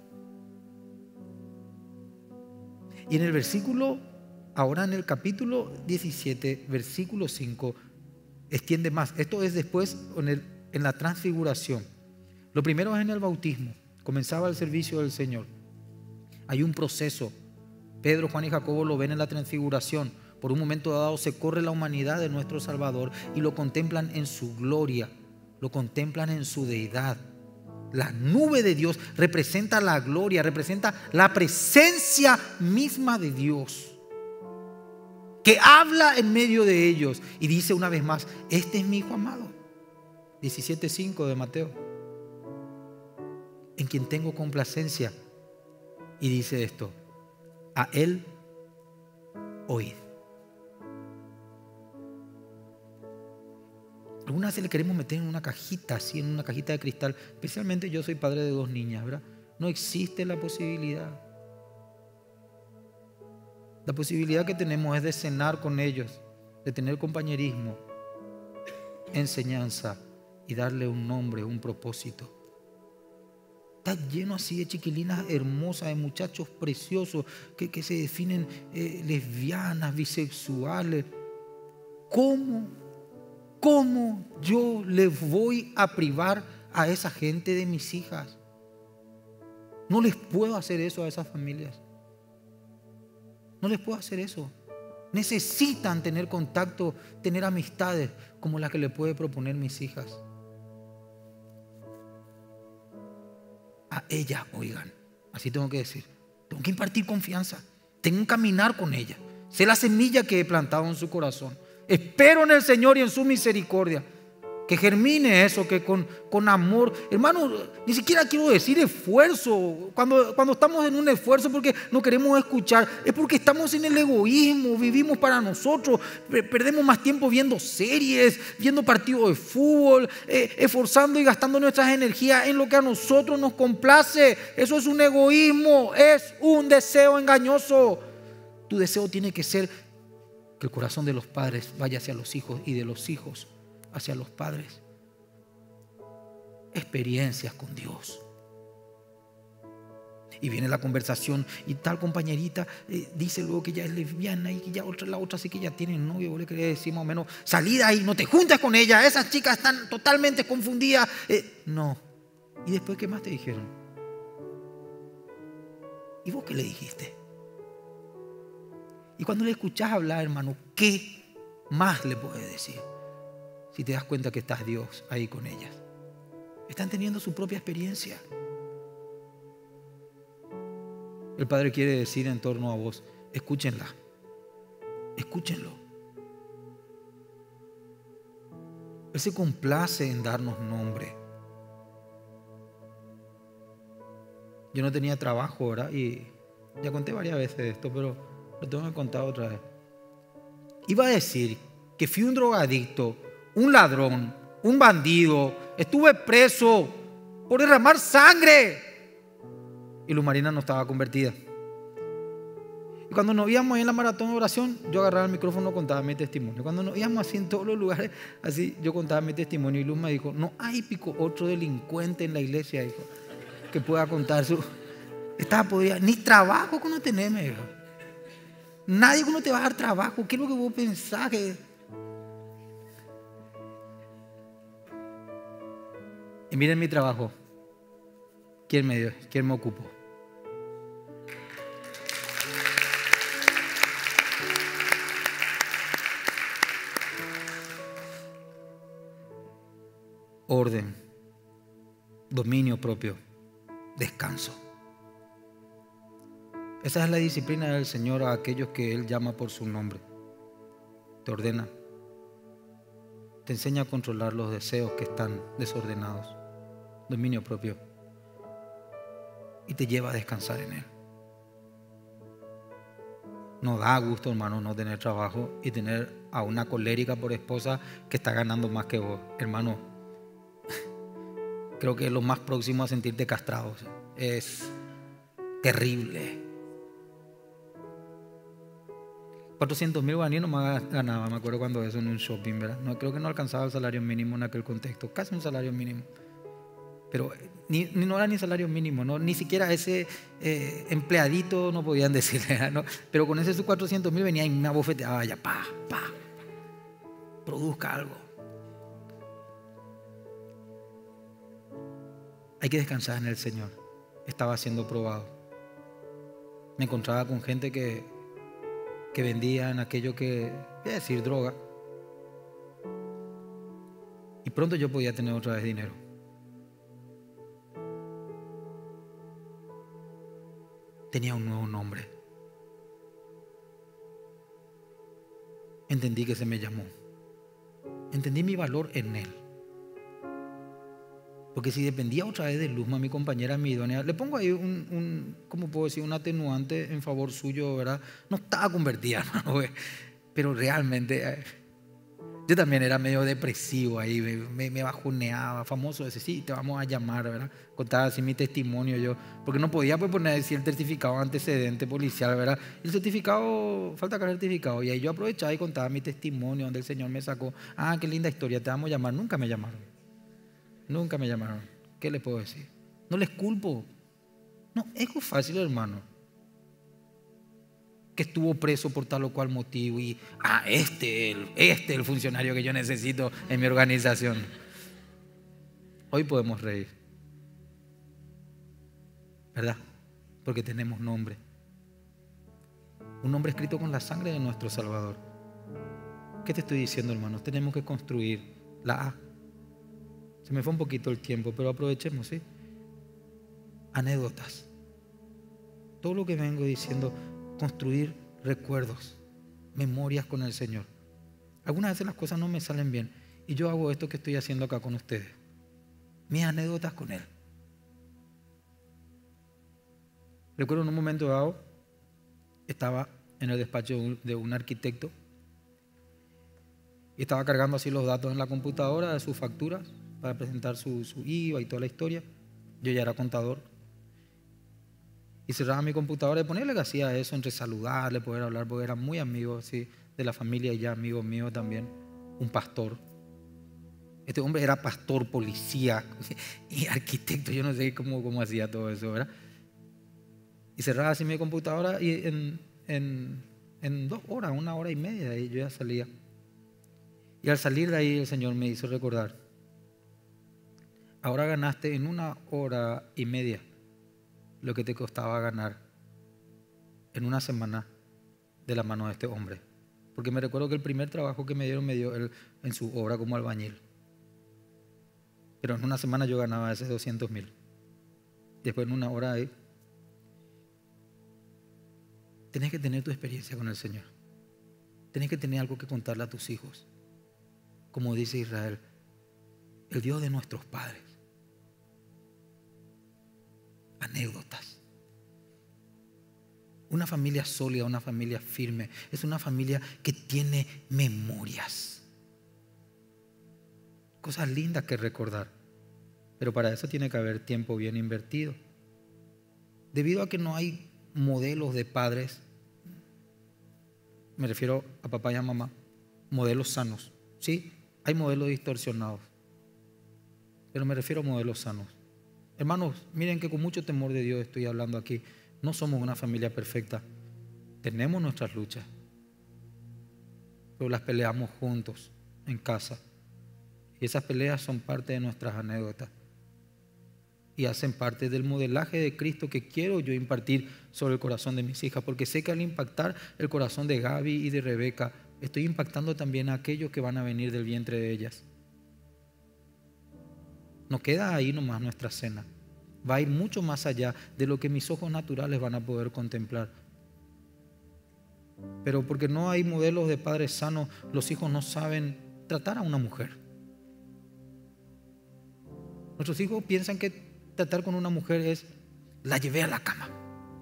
Y en el versículo, ahora en el capítulo 17, versículo 5, extiende más. Esto es después en la transfiguración. Lo primero es en el bautismo. Comenzaba el servicio del Señor. Hay un proceso. Pedro, Juan y Jacobo lo ven en la transfiguración. Por un momento dado se corre la humanidad de nuestro Salvador y lo contemplan en su gloria, lo contemplan en su deidad. La nube de Dios representa la gloria, representa la presencia misma de Dios, que habla en medio de ellos y dice una vez más: este es mi Hijo amado. 17:5 de Mateo, en quien tengo complacencia. Y dice esto: a Él oíd. Algunas veces le queremos meter en una cajita, así, en una cajita de cristal. Especialmente yo soy padre de 2 niñas, ¿verdad? No existe la posibilidad. La posibilidad que tenemos es de cenar con ellos, de tener compañerismo, enseñanza y darle un nombre, un propósito. Está lleno así de chiquilinas hermosas, de muchachos preciosos que se definen lesbianas, bisexuales. ¿Cómo yo les voy a privar a esa gente de mis hijas? No les puedo hacer eso a esas familias. No les puedo hacer eso. Necesitan tener contacto, tener amistades como las que le puede proponer mis hijas. A ellas, oigan, así tengo que decir. Tengo que impartir confianza. Tengo que caminar con ella. Sé la semilla que he plantado en su corazón. Espero en el Señor y en su misericordia que germine eso, que con amor. Hermano, ni siquiera quiero decir esfuerzo. Cuando estamos en un esfuerzo porque no queremos escuchar, es porque estamos en el egoísmo, vivimos para nosotros, perdemos más tiempo viendo series, viendo partidos de fútbol, esforzando y gastando nuestras energías en lo que a nosotros nos complace. Eso es un egoísmo, es un deseo engañoso. Tu deseo tiene que ser que el corazón de los padres vaya hacia los hijos y de los hijos hacia los padres. experiencias con Dios. Y viene la conversación y tal compañerita dice luego que ella es lesbiana y que ya la otra sí que ya tiene novio. Vos le querés decir más o menos, salí de ahí, no te juntes con ella, esas chicas están totalmente confundidas. No. ¿Y después qué más te dijeron? ¿Y vos qué le dijiste? Y cuando le escuchás hablar, hermano, ¿qué más le podés decir? Si te das cuenta que estás Dios ahí con ellas. Están teniendo su propia experiencia. El Padre quiere decir en torno a vos, escúchenla, escúchenlo. Él se complace en darnos nombre. Yo no tenía trabajo, ¿verdad? Y ya conté varias veces esto, pero lo tengo que contar otra vez. Iba a decir que fui un drogadicto, un ladrón, un bandido, estuve preso por derramar sangre. Y Luz Marina no estaba convertida. Y cuando nos íbamos ahí en la maratón de oración, yo agarraba el micrófono y contaba mi testimonio. Cuando nos íbamos así en todos los lugares, así yo contaba mi testimonio. Y Luz me dijo, no hay otro delincuente en la iglesia, dijo, que pueda contar su... Estaba podrida, ni trabajo que no tenemos, dijo. Nadie que no te va a dar trabajo. ¿Qué es lo que vos pensás? Y miren mi trabajo. ¿Quién me dio? ¿Quién me ocupó? Orden, dominio propio, descanso. Esa es la disciplina del Señor a aquellos que Él llama por su nombre. Te ordena, te enseña a controlar los deseos que están desordenados, dominio propio, y te lleva a descansar en Él. No da gusto, hermano, no tener trabajo y tener a una colérica por esposa que está ganando más que vos, hermano. Creo que es lo más próximo a sentirte castrado. Es terrible. 400,000 guaraníes nomás ganaba, me acuerdo cuando eso en un shopping, ¿verdad? No, creo que no alcanzaba el salario mínimo en aquel contexto, casi un salario mínimo. Pero no era ni salario mínimo, ¿no? Ni siquiera ese empleadito no podían decirle, ¿no? Pero con ese sus 400,000 venía y me abofeteaba ya, produzca algo. Hay que descansar en el Señor. Estaba siendo probado. Me encontraba con gente que vendía en aquello que, voy a decir, droga. Y pronto yo podía tener otra vez dinero. Tenía un nuevo nombre. Entendí que se me llamó. Entendí mi valor en Él. Porque si dependía otra vez de Luzma, mi compañera, mi idónea, le pongo ahí ¿cómo puedo decir? Un atenuante en favor suyo, ¿verdad? No estaba convertida, hermano, pero realmente yo también era medio depresivo ahí, me bajoneaba, famoso ese, sí, te vamos a llamar, ¿verdad? Contaba así mi testimonio yo, porque no podía pues poner así el certificado antecedente policial, ¿verdad? El certificado, falta acá el certificado, y ahí yo aprovechaba y contaba mi testimonio donde el Señor me sacó. Ah, qué linda historia, te vamos a llamar. Nunca me llamaron. Nunca me llamaron. ¿Qué les puedo decir? No les culpo. No, es muy fácil, hermano. Que estuvo preso por tal o cual motivo y este es el funcionario que yo necesito en mi organización. Hoy podemos reír, ¿verdad? Porque tenemos nombre. Un nombre escrito con la sangre de nuestro Salvador. ¿Qué te estoy diciendo, hermanos? Tenemos que construir la A. Se me fue un poquito el tiempo, pero aprovechemos, ¿sí? Anécdotas. Todo lo que vengo diciendo, construir recuerdos, memorias con el Señor. Algunas veces las cosas no me salen bien y yo hago esto que estoy haciendo acá con ustedes. Mis anécdotas con Él. Recuerdo en un momento dado, estaba en el despacho de un arquitecto y estaba cargando así los datos en la computadora de sus facturas para presentar su IVA y toda la historia. Yo ya era contador. Y cerraba mi computadora y ponerle que hacía eso entre saludarle, poder hablar, porque era muy amigo así, de la familia y ya amigo mío también, un pastor. Este hombre era pastor, policía y arquitecto. Yo no sé cómo hacía todo eso, ¿verdad? Y cerraba así mi computadora y en 2 horas, 1 hora y media, y yo ya salía. Y al salir de ahí el Señor me hizo recordar: ahora ganaste en 1 hora y media lo que te costaba ganar en una semana de la mano de este hombre. Porque me recuerdo que el primer trabajo que me dio él en su obra como albañil. Pero en una semana yo ganaba ese 200,000. Después en 1 hora ahí. Tenés que tener tu experiencia con el Señor. Tenés que tener algo que contarle a tus hijos. Como dice Israel, el Dios de nuestros padres. Anécdotas. Una familia sólida, una familia firme, es una familia que tiene memorias. Cosas lindas que recordar. Pero para eso tiene que haber tiempo bien invertido. Debido a que no hay modelos de padres, me refiero a papá y a mamá, modelos sanos. Sí, hay modelos distorsionados, pero me refiero a modelos sanos. Hermanos, miren que con mucho temor de Dios estoy hablando aquí. No somos una familia perfecta. Tenemos nuestras luchas, pero las peleamos juntos en casa. Y esas peleas son parte de nuestras anécdotas y hacen parte del modelaje de Cristo que quiero yo impartir sobre el corazón de mis hijas, porque sé que al impactar el corazón de Gaby y de Rebeca, estoy impactando también a aquellos que van a venir del vientre de ellas. No queda ahí nomás nuestra cena. Va a ir mucho más allá de lo que mis ojos naturales van a poder contemplar. Pero porque no hay modelos de padres sanos, los hijos no saben tratar a una mujer. Nuestros hijos piensan que tratar con una mujer es: la llevé a la cama.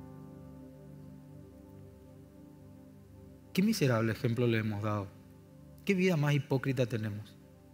Qué miserable ejemplo le hemos dado. Qué vida más hipócrita tenemos.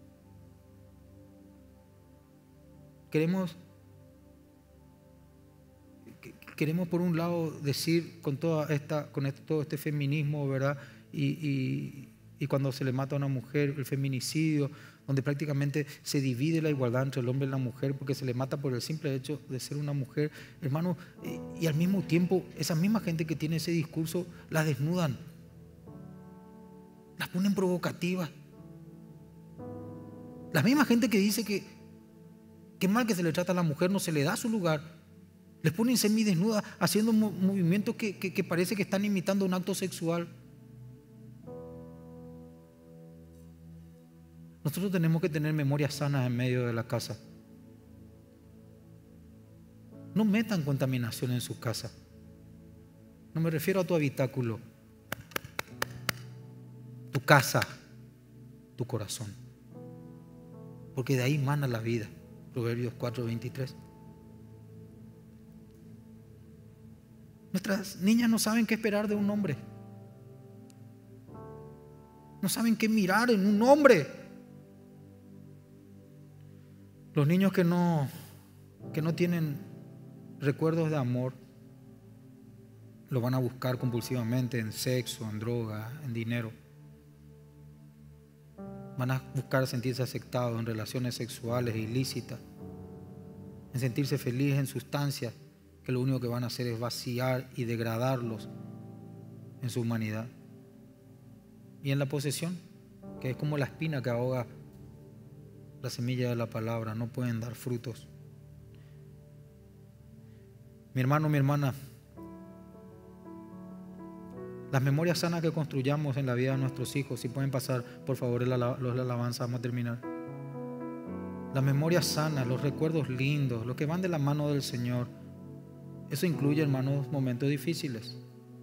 Queremos por un lado decir con todo este feminismo, ¿verdad? Y cuando se le mata a una mujer, el feminicidio, donde prácticamente se divide la igualdad entre el hombre y la mujer porque se le mata por el simple hecho de ser una mujer, hermano, y al mismo tiempo esa misma gente que tiene ese discurso las desnudan, las ponen provocativas. La misma gente que dice que qué mal que se le trata a la mujer, no se le da su lugar, les ponen semidesnudas haciendo movimientos que parece que están imitando un acto sexual. Nosotros tenemos que tener memorias sanas en medio de la casa. No metan contaminación en su casa. No me refiero a tu habitáculo, tu casa, tu corazón, porque de ahí mana la vida. Proverbios 4:23. Nuestras niñas no saben qué esperar de un hombre. No saben qué mirar en un hombre. Los niños que no tienen recuerdos de amor lo van a buscar compulsivamente en sexo, en droga, en dinero. Van a buscar sentirse aceptados en relaciones sexuales ilícitas, en sentirse felices en sustancias que lo único que van a hacer es vaciar y degradarlos en su humanidad. Y en la posesión, que es como la espina que ahoga la semilla de la palabra, no pueden dar frutos. Mi hermano, mi hermana, las memorias sanas que construyamos en la vida de nuestros hijos, si pueden pasar por favor los alabanzas, vamos a terminar. Las memorias sanas, los recuerdos lindos, los que van de la mano del Señor, eso incluye, hermanos, momentos difíciles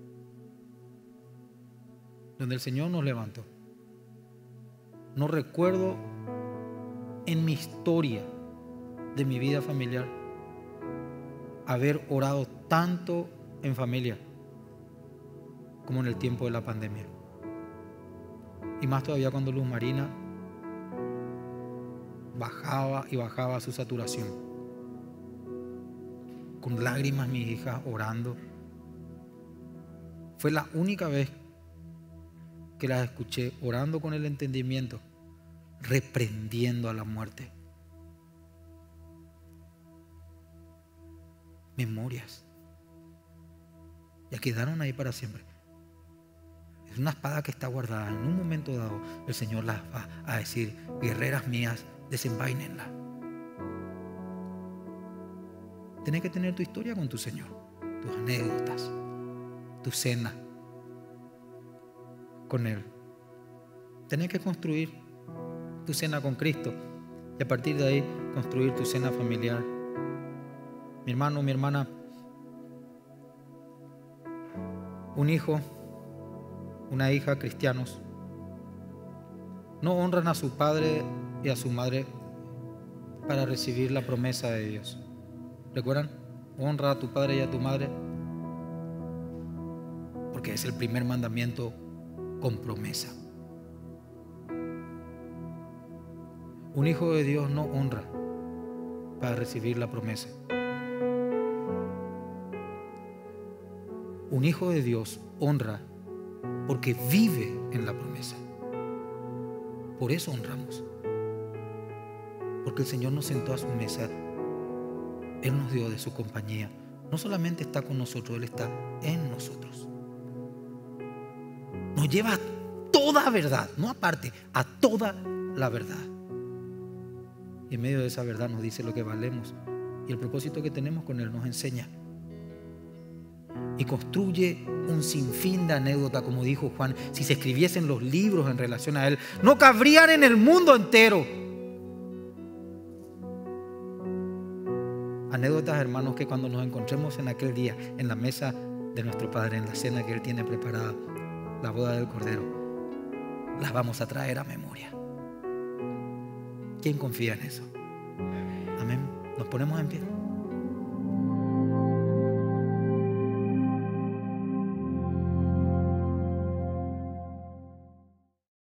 donde el Señor nos levantó. No recuerdo en mi historia de mi vida familiar haber orado tanto en familia como en el tiempo de la pandemia. Y más todavía cuando Luz Marina bajaba y bajaba su saturación. Con lágrimas mis hijas orando. Fue la única vez que las escuché orando con el entendimiento reprendiendo a la muerte. Memorias. Ya quedaron ahí para siempre. Es una espada que está guardada. En un momento dado el Señor las va a decir: guerreras mías, desenvaínenla. Tienes que tener tu historia con tu Señor, tus anécdotas, tu cena con Él. Tienes que construir tu cena con Cristo y a partir de ahí construir tu cena familiar. Mi hermano, mi hermana, un hijo, una hija cristianos no honran a su padre y a su madre para recibir la promesa de Dios. ¿Recuerdan? Honra a tu padre y a tu madre porque es el primer mandamiento con promesa. Un hijo de Dios no honra para recibir la promesa. Un hijo de Dios honra porque vive en la promesa. Por eso honramos. Porque el Señor nos sentó a su mesa. Él nos dio de su compañía. No solamente está con nosotros, Él está en nosotros. Nos lleva a toda verdad, no aparte, a toda la verdad. Y en medio de esa verdad nos dice lo que valemos. Y el propósito que tenemos con Él nos enseña. Y construye un sinfín de anécdotas, como dijo Juan. Si se escribiesen los libros en relación a Él, no cabrían en el mundo entero. Anécdotas, hermanos, que cuando nos encontremos en aquel día, en la mesa de nuestro Padre, en la cena que Él tiene preparada, la boda del Cordero, las vamos a traer a memoria. ¿Quién confía en eso? Amén. Nos ponemos en pie.